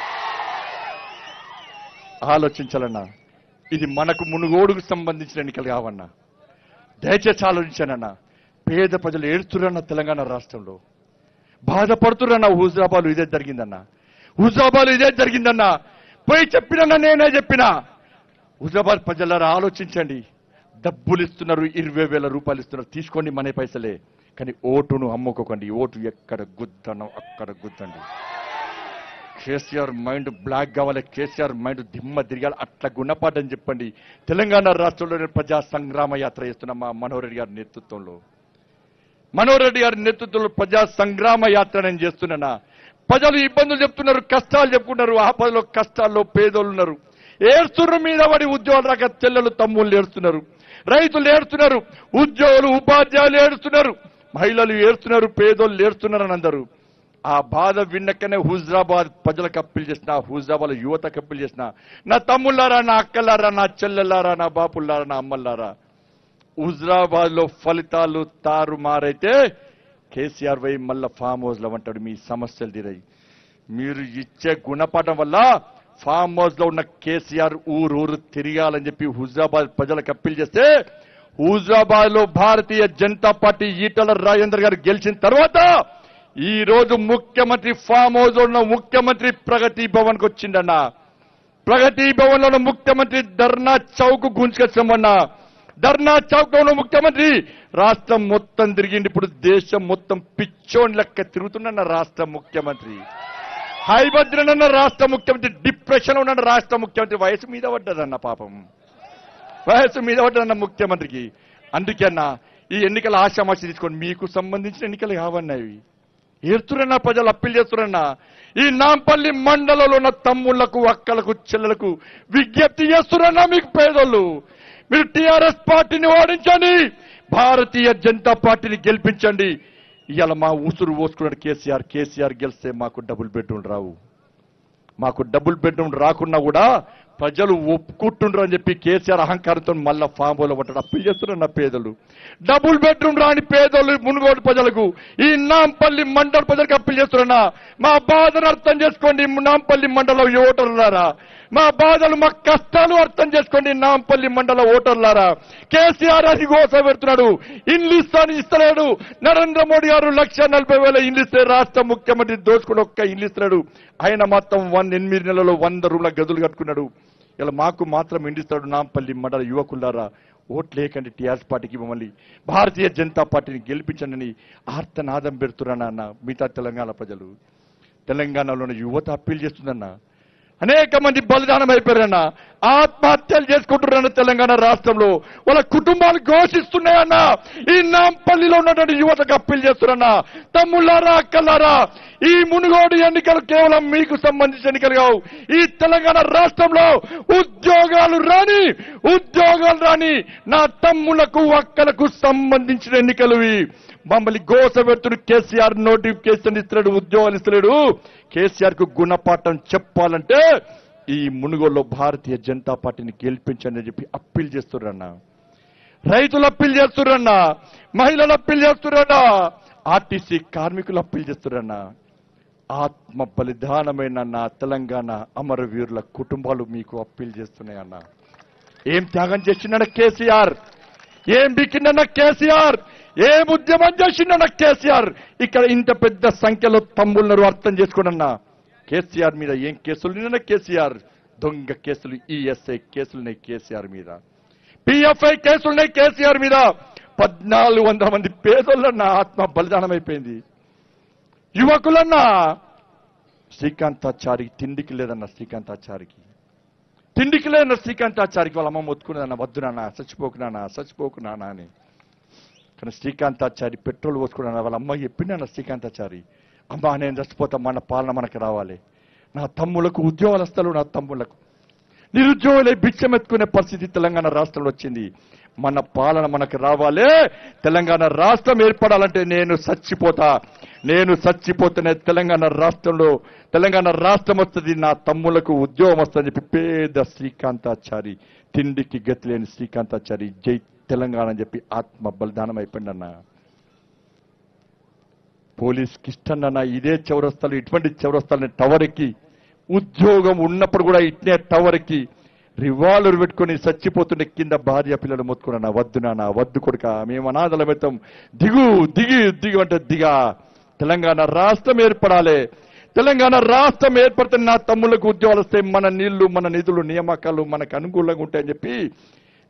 Speaker 6: ఆలోచించాలన్నా, ఇది మనకు మునుగోడుకు సంబంధించిన ఎన్నికలు కావన్నా. దయచేసి ఆలోచించానన్నా. పేద ప్రజలు ఏడుస్తురన్న తెలంగాణ రాష్ట్రంలో, బాధపడుతురన్న. హుజరాబాద్ ఇదే జరిగిందన్నా. పోయి చెప్పినా నేనే చెప్పినా. హుజరాబాద్ ప్రజలారా ఆలోచించండి. డబ్బులు ఇస్తున్నారు, 20,000 రూపాయలు ఇస్తున్నారు, తీసుకోండి మన పైసలే. కానీ ఓటును అమ్ముకోకండి. ఓటు ఎక్కడ గుద్దనో అక్కడ గుద్దండి. కేసీఆర్ మైండ్ బ్లాక్ కావాలి, కేసీఆర్ మైండ్ దిమ్మ తిరగాలి. అట్లా గుణపాఠం చెప్పండి. తెలంగాణ రాష్ట్రంలో ప్రజా సంగ్రామ యాత్ర చేస్తున్న మా మనోహర్ రెడ్డి గారి నేతృత్వంలో ప్రజా సంగ్రామ యాత్ర నేను చేస్తున్నా. ప్రజలు ఇబ్బందులు చెప్తున్నారు, కష్టాలు చెప్పుకున్నారు. ఆపదలో కష్టాల్లో పేదోళ్ళు ఉన్నారు, ఏడుస్తున్నారు. మీద పడి ఉద్యోగాలు రాక చెల్లెలు తమ్ముళ్ళు ఏడుస్తున్నారు, రైతులు ఏడుస్తున్నారు, ఉద్యోగులు ఉపాధ్యాయులు ఏడుస్తున్నారు, మహిళలు ఏడుస్తున్నారు, పేదోళ్ళు ఏడుస్తున్నారు అని అందరూ. ఆ బాధ విన్నకనే హుజరాబాద్ ప్రజలకు అప్పీల్ చేసిన, హుజరాబాద్ యువతకు అప్పీల్ చేసిన, నా తమ్ముళ్ళారా, నా అక్కలారా, నా చెల్లెల్లారా, నా బాపుల్లారా, నా అమ్మల్లారా, హుజరాబాద్ లో ఫలితాలు తారుమారైతే కేసీఆర్ వై మళ్ళా ఫామ్ హౌస్ లో అంటాడు. మీ సమస్యలు తీరాయి. మీరు ఇచ్చే గుణపాఠం వల్ల ఫామ్ హౌస్ లో ఉన్న కేసీఆర్ ఊరు తిరగాలని చెప్పి హుజరాబాద్ ప్రజలకు అప్పీల్ చేస్తే, హుజరాబాద్ లో భారతీయ జనతా పార్టీ ఈటల రాజేందర్ గారు గెలిచిన తర్వాత ఈ రోజు ముఖ్యమంత్రి ఫామ్ హౌస్ లో ఉన్న ముఖ్యమంత్రి ప్రగతి భవన్ కు వచ్చిండన్న. ప్రగతి భవన్ లో ఉన్న ముఖ్యమంత్రి ధర్నా చౌక్ గుంజుకొచ్చామన్నా. ధర్నా చౌక్ లో ఉన్న ముఖ్యమంత్రి రాష్ట్రం మొత్తం తిరిగిండి. ఇప్పుడు దేశం మొత్తం పిచ్చోన్ లెక్క తిరుగుతున్న రాష్ట్ర ముఖ్యమంత్రి. హైభద్రనన్న రాష్ట్ర ముఖ్యమంత్రి డిప్రెషన్ లో ఉన్న రాష్ట్ర ముఖ్యమంత్రి. వయసు మీద పడ్డదన్న, పాపం వయసు మీద పడ్డదన్న ముఖ్యమంత్రికి. అందుకే అన్న ఈ ఎన్నికల ఆశామాషి తీసుకోండి. మీకు సంబంధించిన ఎన్నికలు కావన్నాయి. ఏడుతురన్నా, ప్రజలు అప్పీల్ చేస్తురన్నా. ఈ నాంపల్లి మండలంలో ఉన్న తమ్ముళ్లకు, అక్కలకు, చెల్లెలకు విజ్ఞప్తి చేస్తురన్నా. మీకు పేదోళ్ళు, మీరు టీఆర్ఎస్ పార్టీని ఓడించండి, భారతీయ జనతా పార్టీని గెలిపించండి. ఇవాళ మా ఊసురు పోసుకున్నాడు కేసీఆర్ గెలిస్తే మాకు డబుల్ బెడ్రూమ్ రావు. మాకు డబుల్ బెడ్రూమ్ రాకున్నా కూడా ప్రజలు ఒప్పుకుంటుండ్రు అని చెప్పి కేసీఆర్ అహంకారంతో మళ్ళా ఫామ్ హౌస్లో పట్టాడు. అప్పీల్ చేస్తున్నారు నా పేదలు. డబుల్ బెడ్రూమ్ రాని పేదలు మునుగోడు ప్రజలకు, ఈ నాంపల్లి మండల ప్రజలకు అప్పీల్ చేస్తున్నా. మా బాధను అర్థం చేసుకోండి నాంపల్లి మండలం ఓటర్లారా. మా బాధలు, మా కష్టాలు అర్థం చేసుకోండి నాంపల్లి మండల ఓటర్లారా. కేసీఆర్ అది కోసం పెడుతున్నాడు. ఇండ్లు ఇస్తలేడు. నరేంద్ర మోడీ గారు 1,40,000 ఇండ్లు ఇస్తే రాష్ట్ర ముఖ్యమంత్రి దోచుకుని ఒక్క ఇండ్లు ఇస్తున్నాడు. ఆయన మాత్రం 8 నెలల్లో 100 రూమ్ల గదులు కట్టుకున్నాడు. ఇలా మాకు మాత్రం ఇండ్లు ఇస్తాడు. నాంపల్లి మండల యువకులారా, ఓట్లేకండి టీఆర్ఎస్ పార్టీకి, మమ్మల్ని భారతీయ జనతా పార్టీని గెలిపించండి ఆర్తనాదం పెడుతున్నానన్న మిగతా తెలంగాణ ప్రజలు. తెలంగాణలోని యువత అప్పీల్ చేస్తుందన్న. అనేక మంది బలిదానం అయిపోయారన్న, ఆత్మహత్యలు చేసుకుంటున్నారన్న. తెలంగాణ రాష్ట్రంలో వాళ్ళ కుటుంబాలు ఘోషిస్తున్నాయన్న. ఈ నాంపల్లిలో ఉన్నటువంటి యువతకు అప్పీల్ చేస్తున్నారన్న. తమ్ముళ్ళారా, అక్కలారా, ఈ మునుగోడు ఎన్నికలు కేవలం మీకు సంబంధించిన ఎన్నికలు కావు. ఈ తెలంగాణ రాష్ట్రంలో ఉద్యోగాలు రాని నా తమ్ములకు, అక్కలకు సంబంధించిన ఎన్నికలు. మమ్మల్ని గోసపెడుతున్న కేసీఆర్ నోటిఫికేషన్ ఇస్తున్నాడు, ఉద్యోగాలు ఇస్తలేడు. కేసీఆర్ కు గుణపాఠం చెప్పాలంటే ఈ మునుగోడులో భారతీయ జనతా పార్టీని గెలిపించండి అని చెప్పి అప్పీల్ చేస్తుర్రన్న. రైతులు అప్పీల్ చేస్తుర్రన్న, మహిళలు అప్పీల్ చేస్తుర్రన్న, ఆర్టీసీ కార్మికులు అప్పీల్ చేస్తుర్రన్న. ఆత్మ బలిదానమైన నా తెలంగాణ అమరవీరుల కుటుంబాలు మీకు అప్పీల్ చేస్తున్నాయన్న. ఏం త్యాగం చేసిందన్న కేసీఆర్, ఏం బిక్కిందన్న కేసీఆర్, ఏం ఉద్యమం చేసిందన్న కేసీఆర్. ఇక్కడ ఇంత పెద్ద సంఖ్యలో తమ్ముళ్ళను అర్థం చేసుకోనన్నా. కేసీఆర్ మీద ఏం కేసులు నిన్న కేసీఆర్ దొంగ కేసులు, ఈఎస్ఐ కేసులున్నాయి కేసీఆర్ మీద, పిఎఫ్ఐ కేసులున్నాయి కేసీఆర్ మీద. 1,400 మంది పేదోళ్ళన్న ఆత్మ బలిదానం అయిపోయింది. యువకులన్నా శ్రీకాంతాచారికి తిండికి లేదన్న, శ్రీకాంతాచారికి తిండికి లేదన్న. శ్రీకాంతాచారికి వాళ్ళ అమ్మ మొత్తుకునేదన్న, వద్దు నాన్న, చచ్చిపోకు నాన్న అని. కానీ శ్రీకాంతాచారి పెట్రోల్ పోసుకున్నాను. వాళ్ళ అమ్మ చెప్పిండన్న శ్రీకాంతాచారి, అమ్మ నేను చచ్చిపోతా, మన పాలన మనకు రావాలి, నా తమ్ములకు ఉద్యోగస్తులు, నా తమ్ముళ్లకు నిరుద్యోగులై బిచ్చమెత్తుకునే పరిస్థితి తెలంగాణ రాష్ట్రంలో వచ్చింది. మన పాలన మనకు రావాలి, తెలంగాణ రాష్ట్రం ఏర్పడాలంటే నేను చచ్చిపోతేనే తెలంగాణ రాష్ట్రం వస్తుంది, నా తమ్ములకు ఉద్యోగం వస్తుందని చెప్పి పేద శ్రీకాంతాచారి, తిండికి గతి లేని శ్రీకాంతాచారి జై తెలంగాణ అని చెప్పి ఆత్మ బలిదానం అయిపోయిందన్న. పోలీస్కి ఇష్టన్న ఇదే చౌరస్తాలు, ఇటువంటి చౌరస్తాలని టవర్ ఎక్కి, ఉద్యోగం ఉన్నప్పుడు కూడా ఇట్నే టవర్ ఎక్కి రివాల్వర్ పెట్టుకుని చచ్చిపోతుండే కింద భార్య పిల్లలు మొత్తుకున్నా. వద్దు నాన్న, వద్దు కొడుక, మేము అనాథల మెత్తం, దిగు అంటే దిగా. తెలంగాణ రాష్ట్రం ఏర్పడాలి. తెలంగాణ రాష్ట్రం ఏర్పడితే నా తమ్ముళ్లకు ఉద్యోగాలు వస్తాయి, మన నీళ్లు, మన నిధులు, నియామకాలు మనకు అనుకూలంగా ఉంటాయని చెప్పి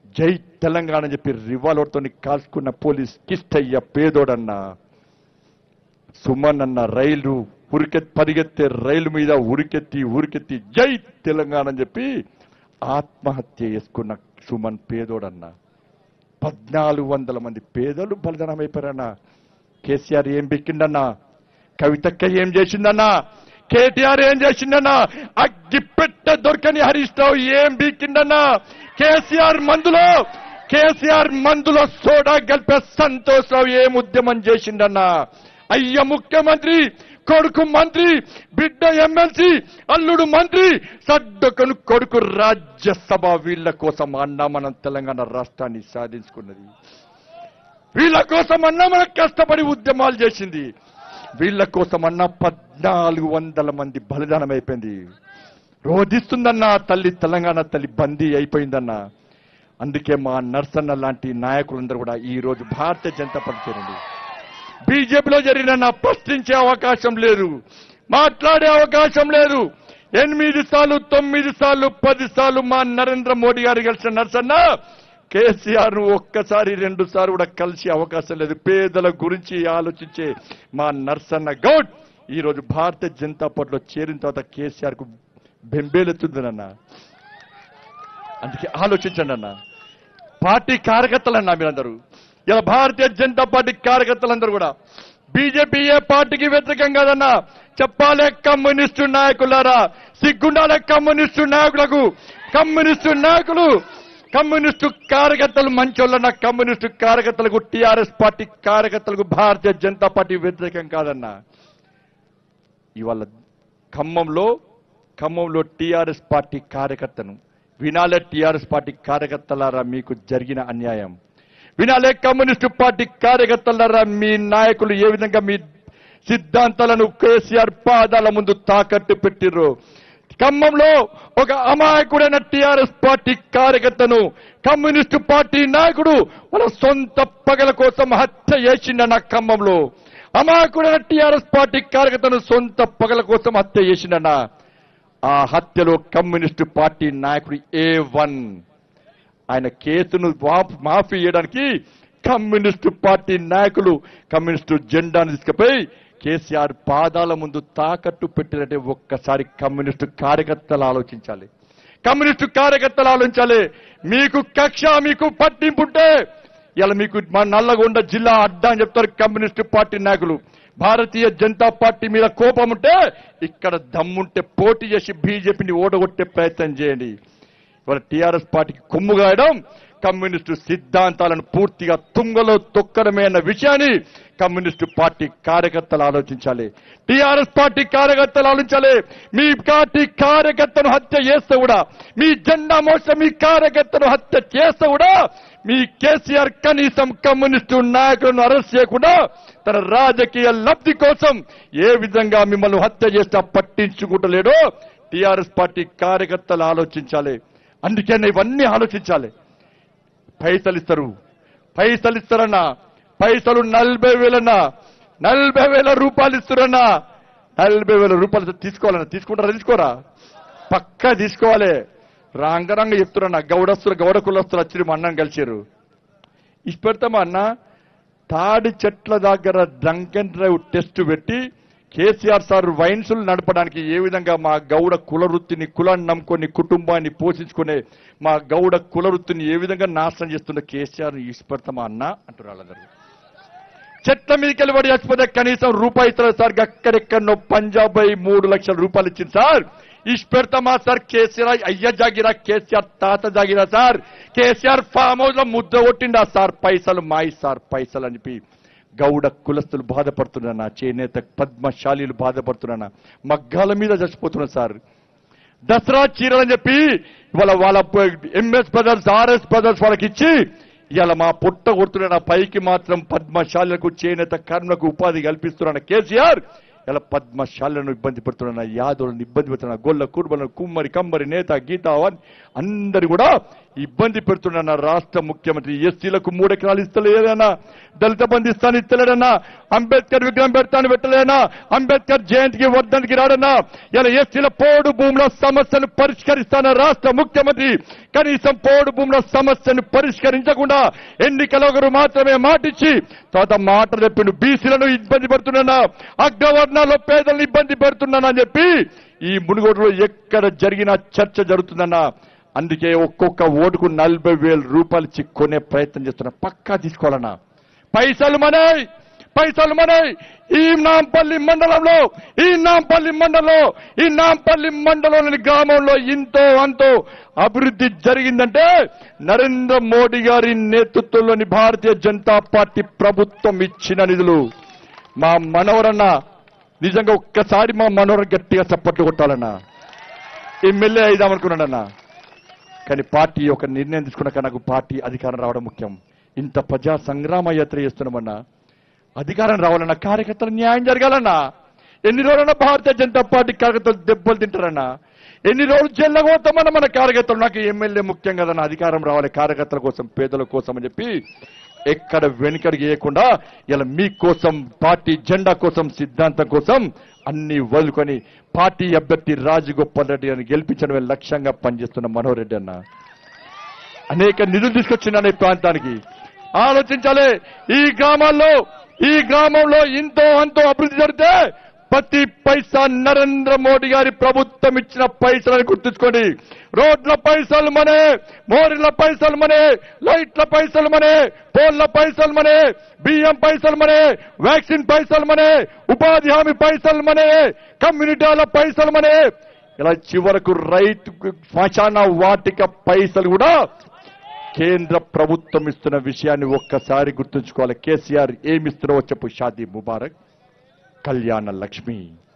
Speaker 6: జై తెలంగాణ అని చెప్పి రివాల్వర్తో కాల్చుకున్న పోలీస్ కిష్టయ్య పేదోడన్నా, సుమన్ అన్న రైలు పరిగెత్తే రైలు మీద ఉరికెత్తి జై తెలంగాణ అని చెప్పి ఆత్మహత్య చేసుకున్న సుమన్ పేదోడన్నా. 1400 మంది పేదలు బలిదానమైపోయారన్నా. కేసీఆర్ ఏం బిక్కిండన్నా? కవితక్క ఏం చేసిందన్నా? కేటీఆర్ ఏం చేసిందన్నా? అగ్గిపెట్ట దొరకని హరీష్ రావు ఏం బీకిండన్నా? కేసీఆర్ మందులో సోడా గల్పే సంతోష్ రావు ఏం ఉద్యమం చేసిండన్నా? అయ్య ముఖ్యమంత్రి, కొడుకు మంత్రి, బిడ్డ ఎమ్మెల్సీ, అల్లుడు మంత్రి, సడ్డకను కొడుకు రాజ్యసభ. వీళ్ళ కోసం అన్నా మనం తెలంగాణ రాష్ట్రాన్ని సాధించుకున్నది. వీళ్ళ కోసం అన్నా మనం కష్టపడి ఉద్యమాలు చేసింది. వీళ్ళ కోసం అన్నా 1400 మంది బలిదానం అయిపోయింది. రోధిస్తుందన్నా తల్లి, తెలంగాణ తల్లి బందీ అయిపోయిందన్నా. అందుకే మా నర్సన్న లాంటి నాయకులందరూ కూడా ఈ రోజు భారతీయ జనతా పార్టీ చేరండి. బీజేపీలో జరిగిన ప్రశ్నించే అవకాశం లేదు, మాట్లాడే అవకాశం లేదు. 8 సార్లు 9 సార్లు 10 సార్లు మా నరేంద్ర మోడీ గారు కలిసిన నర్సన్న కేసీఆర్ ను ఒక్కసారి 2 సార్లు కూడా కలిసి అవకాశం లేదు. పేదల గురించి ఆలోచించే మా నర్సన్న గౌడ్ ఈ రోజు భారతీయ జనతా పార్టీలో చేరిన తర్వాత కేసీఆర్ కు బెంబేలెత్తుందన్న. అందుకే ఆలోచించండి అన్న. పార్టీ కార్యకర్తలన్నా మీరందరూ, ఇలా భారతీయ జనతా పార్టీ కార్యకర్తలందరూ కూడా బీజేపీ ఏ పార్టీకి వ్యతిరేకం కాదన్నా. చెప్పాలే కమ్యూనిస్టు నాయకులారా, సిగ్గుండాలే కమ్యూనిస్టు నాయకులకు. కమ్యూనిస్టు కార్యకర్తలు మంచోళ్ళన్న. కమ్యూనిస్టు కార్యకర్తలకు, టీఆర్ఎస్ పార్టీ కార్యకర్తలకు భారతీయ జనతా పార్టీ వ్యతిరేకం కాదన్నా. ఇవాళ ఖమ్మంలో టీఆర్ఎస్ పార్టీ కార్యకర్తను వినాలే. టీఆర్ఎస్ పార్టీ కార్యకర్తలారా, మీకు జరిగిన అన్యాయం వినాలే. కమ్యూనిస్టు పార్టీ కార్యకర్తలారా, మీ నాయకులు ఏ విధంగా మీ సిద్ధాంతాలను కేసీఆర్ పాదాల ముందు తాకట్టు పెట్టిర్రు. ఖమ్మంలో ఒక అమాయకుడైన టీఆర్ఎస్ పార్టీ కార్యకర్తను కమ్యూనిస్టు పార్టీ నాయకుడు వాళ్ళ సొంత పగల కోసం హత్య చేసిండన్న. ఖమ్మంలో అమాయకుడైన టీఆర్ఎస్ పార్టీ కార్యకర్తను సొంత పగల కోసం హత్య చేసిండన్న. ఆ హత్యలో కమ్యూనిస్టు పార్టీ నాయకుడు A1 ఆయన కేసును మాఫీ చేయడానికి కమ్యూనిస్టు పార్టీ నాయకులు కమ్యూనిస్టు జెండాను తీసుకుపోయి కేసీఆర్ పాదాల ముందు తాకట్టు పెట్టినట్టే ఒక్కసారి కమ్యూనిస్టు కార్యకర్తలు ఆలోచించాలి. మీకు కక్ష, మీకు పట్టింపుంటే ఇలా మీకు మా నల్లగొండ జిల్లా అడ్డా అని చెప్తారు కమ్యూనిస్టు పార్టీ నాయకులు. భారతీయ జనతా పార్టీ మీద కోపం ఉంటే ఇక్కడ దమ్ముంటే పోటీ చేసి బీజేపీని ఓడగొట్టే ప్రయత్నం చేయండి. ఇవాళ టీఆర్ఎస్ పార్టీకి కొమ్ము గాయడం, కమ్యూనిస్టు సిద్ధాంతాలను పూర్తిగా తుంగలో తొక్కడమే అన్న విషయాన్ని కమ్యూనిస్టు పార్టీ కార్యకర్తలు ఆలోచించాలి. టీఆర్ఎస్ పార్టీ కార్యకర్తలు ఆలోచించాలి. మీ పార్టీ కార్యకర్తను హత్య చేస్తే కూడా, మీ జెండా మోసం మీ కార్యకర్తను హత్య చేస్తే కూడా మీ కేసీఆర్ కనీసం కమ్యూనిస్టు నాయకులను అరెస్ట్ చేయకుండా తన రాజకీయ లబ్ధి కోసం ఏ విధంగా మిమ్మల్ని హత్య చేస్తా పట్టించుకుంటలేడో టీఆర్ఎస్ పార్టీ కార్యకర్తలు ఆలోచించాలి. అందుకే ఇవన్నీ ఆలోచించాలి. పైసలు ఇస్తారన్నా, పైసలు 40,000 రూపాయలు ఇస్తారన్నా. 40,000 రూపాయలు తీసుకోరా? పక్కా తీసుకోవాలి. రంగరంగ చెప్తున్నా. గౌడ కులస్తులు వచ్చి మా అన్నం కలిసారు. ఇష్ట పెడతామా అన్న? తాడి చెట్ల దగ్గర డ్రంక్ అండ్ డ్రైవ్ టెస్ట్ పెట్టి కేసీఆర్ సార్ వైన్సులు నడపడానికి ఏ విధంగా మా గౌడ కుల వృత్తిని, కులాన్ని నమ్ముకొని కుటుంబాన్ని పోషించుకునే మా గౌడ కుల వృత్తిని ఏ విధంగా నాశనం చేస్తున్న కేసీఆర్ ఇష్టపడతామా అన్న అంటున్నారు వాళ్ళందరూ. చెట్ల మీదకి వెళ్ళబడి చచ్చిపోతే కనీసం రూపాయి ఇస్తారు సార్. అక్కడెక్కడో పంజాబ్ 3 లక్షల రూపాయలు ఇచ్చింది సార్. ఇష్టపెడతామా సార్? కేసీఆర్ అయ్య జాగిరా, కేసీఆర్ తాత జాగిరా సార్. కేసీఆర్ ఫామ్ హౌస్ లో ముద్ద కొట్టిండా సార్? పైసలు మాయి సార్ పైసలు అని చెప్పి గౌడ కులస్తులు బాధపడుతున్నా, చేనేత పద్మశాలీలు బాధపడుతున్నా, మగ్గాల మీద చచ్చిపోతున్నారు సార్. దసరా చీరలని చెప్పి ఇవాళ వాళ్ళ ఎంఎస్ బ్రదర్స్, ఆర్ఎస్ బ్రదర్స్ వాళ్ళకి ఇచ్చి ఇవాళ మా పుట్ట కొడుతున్న పైకి మాత్రం పద్మశాలకు, చేనేత కార్మికులకు ఉపాధి కల్పిస్తున్న కేసీఆర్ ఇలా పద్మశాలను ఇబ్బంది పెడుతున్నా, యాదవులను ఇబ్బంది పెడుతున్నా, గొల్ల కుర్బలను, కుమ్మరి, కంబరి, నేత, గీత అందరు కూడా ఇబ్బంది పెడుతున్నా రాష్ట్ర ముఖ్యమంత్రి. ఎస్సీలకు 3 ఎకరాలు ఇస్తలేదన్నా, దళిత బంధు ఇస్తాను ఇస్తలేడన్నా, అంబేద్కర్ విగ్రహం పెడతాను పెట్టలేనా, అంబేద్కర్ జయంతికి వర్ధంతికి రాడన్నా, ఇలా ఎస్సీల పోడు భూముల సమస్యను పరిష్కరిస్తాన రాష్ట్ర ముఖ్యమంత్రి. కనీసం పోడు భూముల సమస్యను పరిష్కరించకుండా ఎన్నికల ఒకరు మాత్రమే మాటిచ్చి తర్వాత మాటలు చెప్పిండు. బీసీలను ఇబ్బంది పెడుతున్నా, అగ్రవర్ణాల్లో పేదలను ఇబ్బంది పెడుతున్నానని చెప్పి ఈ మునుగోడులో ఎక్కడ జరిగినా చర్చ జరుగుతుందన్నా. అందుకే ఒక్కొక్క ఓటుకు 40,000 రూపాయలు ఇచ్చి కొనే ప్రయత్నం చేస్తున్నా. పక్కా తీసుకోవాలన్నా. పైసలు మనై ఈ నాంపల్లి మండలంలోని గ్రామంలో ఇంతో అంతో అభివృద్ధి జరిగిందంటే నరేంద్ర మోడీ గారి నేతృత్వంలోని భారతీయ జనతా పార్టీ ప్రభుత్వం ఇచ్చిన నిధులు. మా మనవరన్న నిజంగా ఒక్కసారి మా మనవరం గట్టిగా చప్పట్లు కొట్టాలన్నా. ఎమ్మెల్యే అయిదామనుకున్నాడన్నా, కానీ పార్టీ ఒక నిర్ణయం తీసుకున్నాక నాకు పార్టీ అధికారం రావడం ముఖ్యం. ఇంత ప్రజా సంగ్రామ యాత్ర చేస్తున్నామన్నా, అధికారం రావాలన్నా కార్యకర్తలు న్యాయం జరగాలన్నా. ఎన్ని రోజులన్నా భారతీయ జనతా పార్టీ కార్యకర్తలు దెబ్బలు తింటారన్నా, ఎన్ని రోజులు జల్లగోతామన్నా మన కార్యకర్తలు. నాకు ఎమ్మెల్యే ముఖ్యం కదన్నా, అధికారం రావాలి కార్యకర్తల కోసం, పేదల కోసం అని చెప్పి ఎక్కడ వెనుకడికి వేయకుండా ఇలా మీకోసం, పార్టీ జెండా కోసం, సిద్ధాంతం కోసం అన్ని వదులుకొని పార్టీ అభ్యర్థి రాజగోపాల్ రెడ్డి గారిని గెలిపించడమే లక్ష్యంగా పనిచేస్తున్న మనోహర్ రెడ్డి అన్న అనేక నిధులు తీసుకొచ్చిండన్న ఈ ప్రాంతానికి. ఆలోచించాలి. ఈ గ్రామంలో ఇంతో అంతో అభివృద్ధి జరిగితే ప్రతి పైసా నరేంద్ర మోడీ గారి ప్రభుత్వం ఇచ్చిన పైసలని గుర్తుంచుకోండి. రోడ్ల పైసలు మనే, మోరీల పైసలు మనే, లైట్ల పైసలు మనే, పోల్ల పైసలు మనే, బియ్యం పైసలు మనే, వ్యాక్సిన్ పైసలు మనే, ఉపాధి హామీ పైసలు మనే, కమ్యూనిటీల పైసలు మనే, ఇలా చివరకు రైతు శ్మశాన వాటిక పైసలు కూడా కేంద్ర ప్రభుత్వం ఇస్తున్న విషయాన్ని ఒక్కసారి గుర్తుంచుకోవాలి. కేసీఆర్ ఏమిస్తున్నావో చెప్పు. షాదీ ముబారక్, కళ్యాణ లక్ష్మి.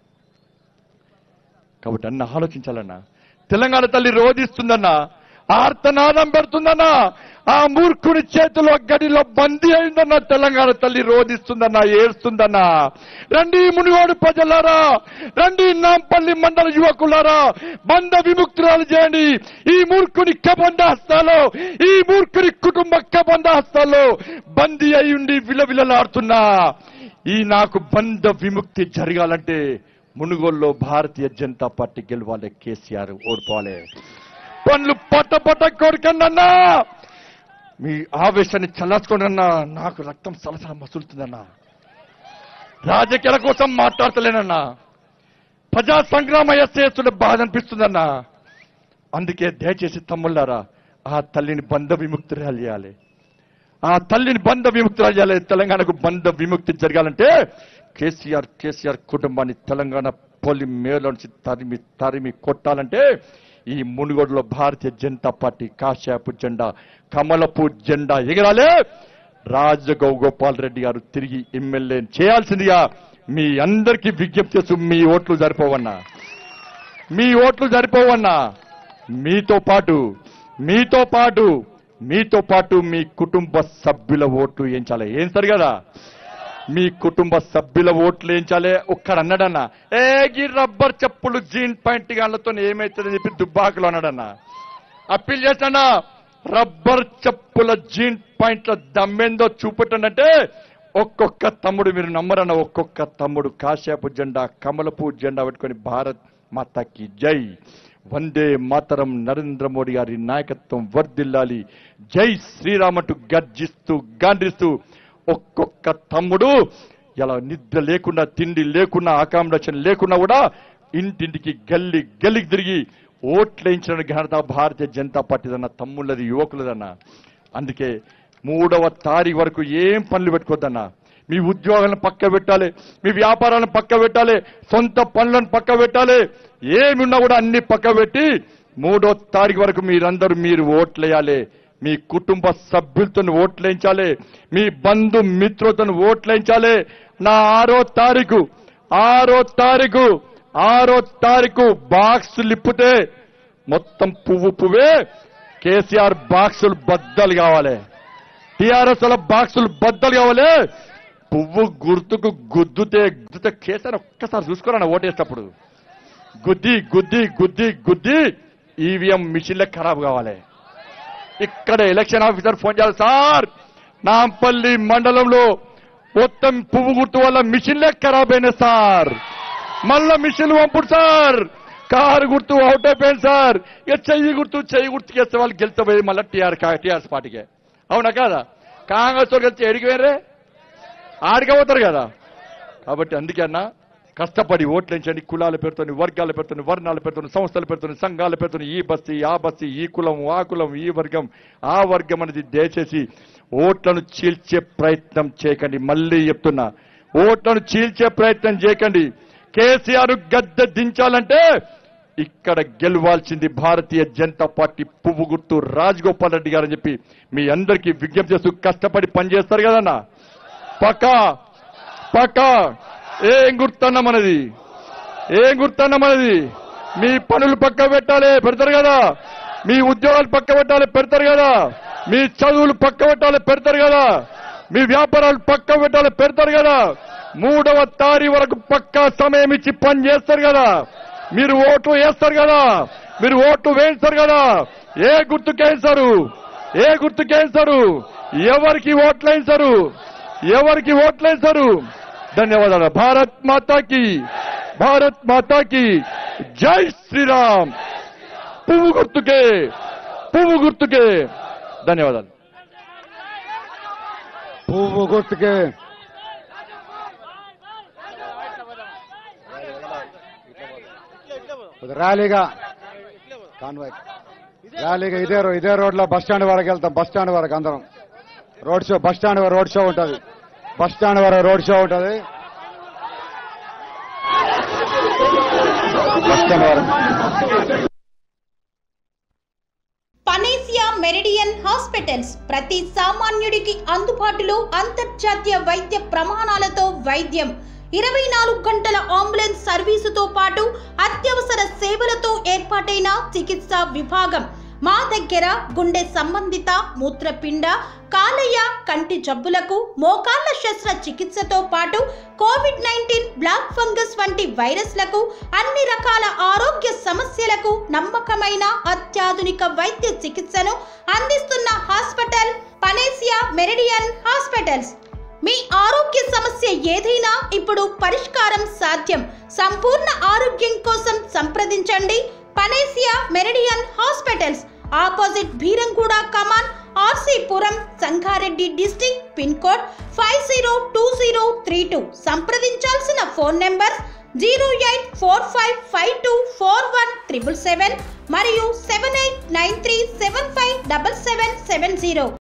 Speaker 6: కాబట్టి అన్న ఆలోచించాలన్నా. తెలంగాణ తల్లి రోధిస్తుందన్నా, ఆర్తనాదం పెడుతుందన్నా, ఆ మూర్ఖుడి చేతిలో గడిలో బందీ అయిందన్నా. తెలంగాణ తల్లి రోధిస్తుందన్నా, ఏడుస్తుందన్నా. రండి మునిగోడు ప్రజలారా, రండి నాంపల్లి మండల యువకులారా, బంధ విముక్తురాలు చేయండి. ఈ మూర్ఖుని కబంధ హస్తాల్లో, ఈ మూర్ఖుని కుటుంబ కబంధ హస్తాల్లో బందీ అయ్యుండి విలవిలలాడుతున్నా. ఈ నాకు బంధ విముక్తి జరగాలంటే మునుగోల్లో భారతీయ జనతా పార్టీ గెలవాలి, కేసీఆర్ ఓడిపోవాలి. పనులు పట్ట కొడుకండన్నా. మీ ఆవేశాన్ని చల్లార్చుకోండి అన్నా. నాకు రక్తం సలసల మసులుతుందన్నా. రాజకీయాల కోసం మాట్లాడతలేనన్నా. ప్రజా సంగ్రామ చేస్తుంటే బాధ అనిపిస్తుందన్నా. అందుకే దయచేసి తమ్ముళ్ళారా, ఆ తల్లిని బంధ విముక్తురాలు చేయాలి. ఆ తల్లిని బంధ విముక్తురాలు చేయాలి. తెలంగాణకు బంధ విముక్తి జరగాలంటే కేసీఆర్ కుటుంబాన్ని తెలంగాణ పొలి మేలో నుంచి తరిమి కొట్టాలంటే ఈ మునుగోడులో భారతీయ జనతా పార్టీ కాషాయపు జెండా, కమలపు జెండా ఎగరాలే. రాజగోపాల్ రెడ్డి గారు తిరిగి ఎమ్మెల్యే చేయాల్సిందిగా మీ అందరికీ విజ్ఞప్తి చేస్తూ, మీ ఓట్లు సరిపోవన్నా, మీతో పాటు మీ కుటుంబ సభ్యుల ఓట్లు వేయించాలి. ఏం సరి కదా, మీ కుటుంబ సభ్యుల ఓట్లు వేయించాలి. ఒక్కడ అన్నాడన్నా, ఈ రబ్బర్ చెప్పులు జీన్ పాయింట్ గాళ్లతో ఏమైతుందని చెప్పి దుబ్బాకలు అన్నాడన్నా. అప్పీల్ చేస్తాడా, రబ్బర్ చెప్పుల జీన్ పాయింట్ల దమ్మేందో చూపెట్టంటే ఒక్కొక్క తమ్ముడు, మీరు నమ్మరన్న, ఒక్కొక్క తమ్ముడు కాషాయపు జెండా, కమలపు జెండా పెట్టుకొని భారత్ మాతాకి జై, వందే మాతరం, నరేంద్ర మోడీ గారి నాయకత్వం వర్ధిల్లాలి, జై శ్రీరామ్ అంటూ గర్జిస్తూ గాండ్రిస్తూ ఒక్కొక్క తమ్ముడు ఇలా నిద్ర లేకుండా, తిండి లేకున్నా, అకామిడేషన్ లేకున్నా కూడా ఇంటింటికి గల్లికి తిరిగి ఓట్లేయించిన ఘనత భారతీయ జనతా పార్టీదన్న, తమ్ముళ్ళది, యువకులదన్న. అందుకే 3వ తారీఖు వరకు ఏం పనులు పెట్టుకోవద్దన్నా. మీ ఉద్యోగాలను పక్క పెట్టాలి, మీ వ్యాపారాలను పక్క పెట్టాలి, సొంత పనులను పక్క పెట్టాలి. ఏమి ఉన్నా కూడా అన్ని పక్క పెట్టి 3వ తారీఖు వరకు మీరు ఓట్లేయాలి. మీ కుటుంబ సభ్యులతో ఓట్లేయించాలి, మీ బంధు మిత్రులతో ఓట్లేయించాలి. నా 6వ తారీఖు బాక్సులు ఇప్పితే మొత్తం పువ్వే. కేసీఆర్ బాక్సులు బద్దలు కావాలి, టీఆర్ఎస్ బాక్సులు బద్దలు కావాలి. పువ్వు గుర్తుకు గుద్దుతే కేసీఆర్ ఒక్కసారి చూసుకోరన్న ఓటేసేటప్పుడు గుద్ది ఈవీఎం మిషన్లే ఖరాబ్ కావాలి. ఇక్కడ ఎలక్షన్ ఆఫీసర్ ఫోన్ చేయాలి, సార్ నాంపల్లి మండలంలో మొత్తం పువ్వు గుర్తు వల్ల మిషన్లే ఖరాబ్ అయినాయి సార్, మళ్ళా మిషన్లు పంపుడు సార్, కారు గుర్తు అవుట్ అయిపోయింది సార్, ఇక చెయ్యి గుర్తుకి వేస్తే వాళ్ళు గెలుచబోయి మళ్ళీ టీఆర్ఎస్ పార్టీకే. అవునా కాదా? కాంగ్రెస్ వాళ్ళు గెలిచి ఎడికి వేరే ఆడికపోతారు కదా. కాబట్టి అందుకే అన్న కష్టపడి ఓట్లేంచండి. కులాల పేరుతో, వర్గాల పేరుతో, వర్ణాల పేరుతో, సంస్థల పేరుతో, సంఘాల పేరుతో, ఈ బస్తీ ఆ బస్తీ, ఈ కులం ఆ కులం, ఈ వర్గం ఆ వర్గం అనేది దయచేసి ఓట్లను చీల్చే ప్రయత్నం చేయకండి. మళ్ళీ చెప్తున్నా, ఓట్లను చీల్చే ప్రయత్నం చేయకండి. కేసీఆర్ గద్దె దించాలంటే ఇక్కడ గెలవాల్సింది భారతీయ జనతా పార్టీ పువ్వు గుర్తు రాజగోపాల్ రెడ్డి గారని చెప్పి మీ అందరికీ విజ్ఞప్తి చేస్తూ కష్టపడి పనిచేస్తారు కదన్నా. పక్కా ఏం గుర్తన్న మనది, మీ పనులు పక్క పెట్టాలి, పెడతారు కదా, మీ ఉద్యోగాలు పక్క పెట్టాలి, పెడతారు కదా, మీ చదువులు పక్క పెట్టాలి, పెడతారు కదా, మీ వ్యాపారాలు పక్క పెట్టాలి, పెడతారు కదా, 3వ తారీఖు వరకు పక్కా సమయం ఇచ్చి పని చేస్తారు కదా, మీరు ఓట్లు వేస్తారు కదా, మీరు ఓట్లు వేయిస్తారు కదా. ఏ గుర్తుకేస్తారు, ఎవరికి ఓట్లేస్తారు? ధన్యవాదాలు. భారత్ మాతాకి జై శ్రీరామ్. పువ్వు గుర్తుకే ధన్యవాదాలు.
Speaker 2: పువ్వు గుర్తుకే ర్యాలీగా ఇదే రోడ్లో బస్టాండ్ వరకు వెళ్తాం. బస్టాండ్ వరకు అందరం రోడ్ షో, బస్టాండ్ వరకు రోడ్ షో ఉంటుంది.
Speaker 4: పనేసియా మెరిడియన్ హాస్పిటల్స్ ప్రతి సామాన్యుడికి అందుబాటులో అంతర్జాతీయ వైద్య ప్రమాణాలతో వైద్యం, 24 గంటల అంబులెన్స్ సర్వీసుతో పాటు అత్యవసర సేవలతో ఏర్పాటైన చికిత్సా విభాగం. మా దగ్గర గుండె సంబంధిత, మూత్రపిండ, కాలేయ, కంటి జబ్బులకు, మోకాళ్ల శస్త్ర చికిత్సతో పాటు కోవిడ్-19, బ్లాక్ ఫంగస్ వంటి వైరస్లకు, అన్ని రకాల ఆరోగ్య సమస్యలకు నమ్మకమైన అత్యాధునిక వైద్య చికిత్సను అందిస్తున్న హాస్పిటల్ పనేసియా మెరిడియన్ హాస్పిటల్స్. మీ ఆరోగ్య సమస్య ఏదైనా ఇప్పుడు పరిష్కారం సాధ్యం. సంపూర్ణ ఆరోగ్యం కోసం సంప్రదించండి Panacea Meridian hospitals, opposite Bheeramguda Kaman, RC Puram, Sangareddy district, pin code 502032. సంప్రదించాల్సిన ఫోన్ నెంబర్ 0845524177 మరియు 7893757770.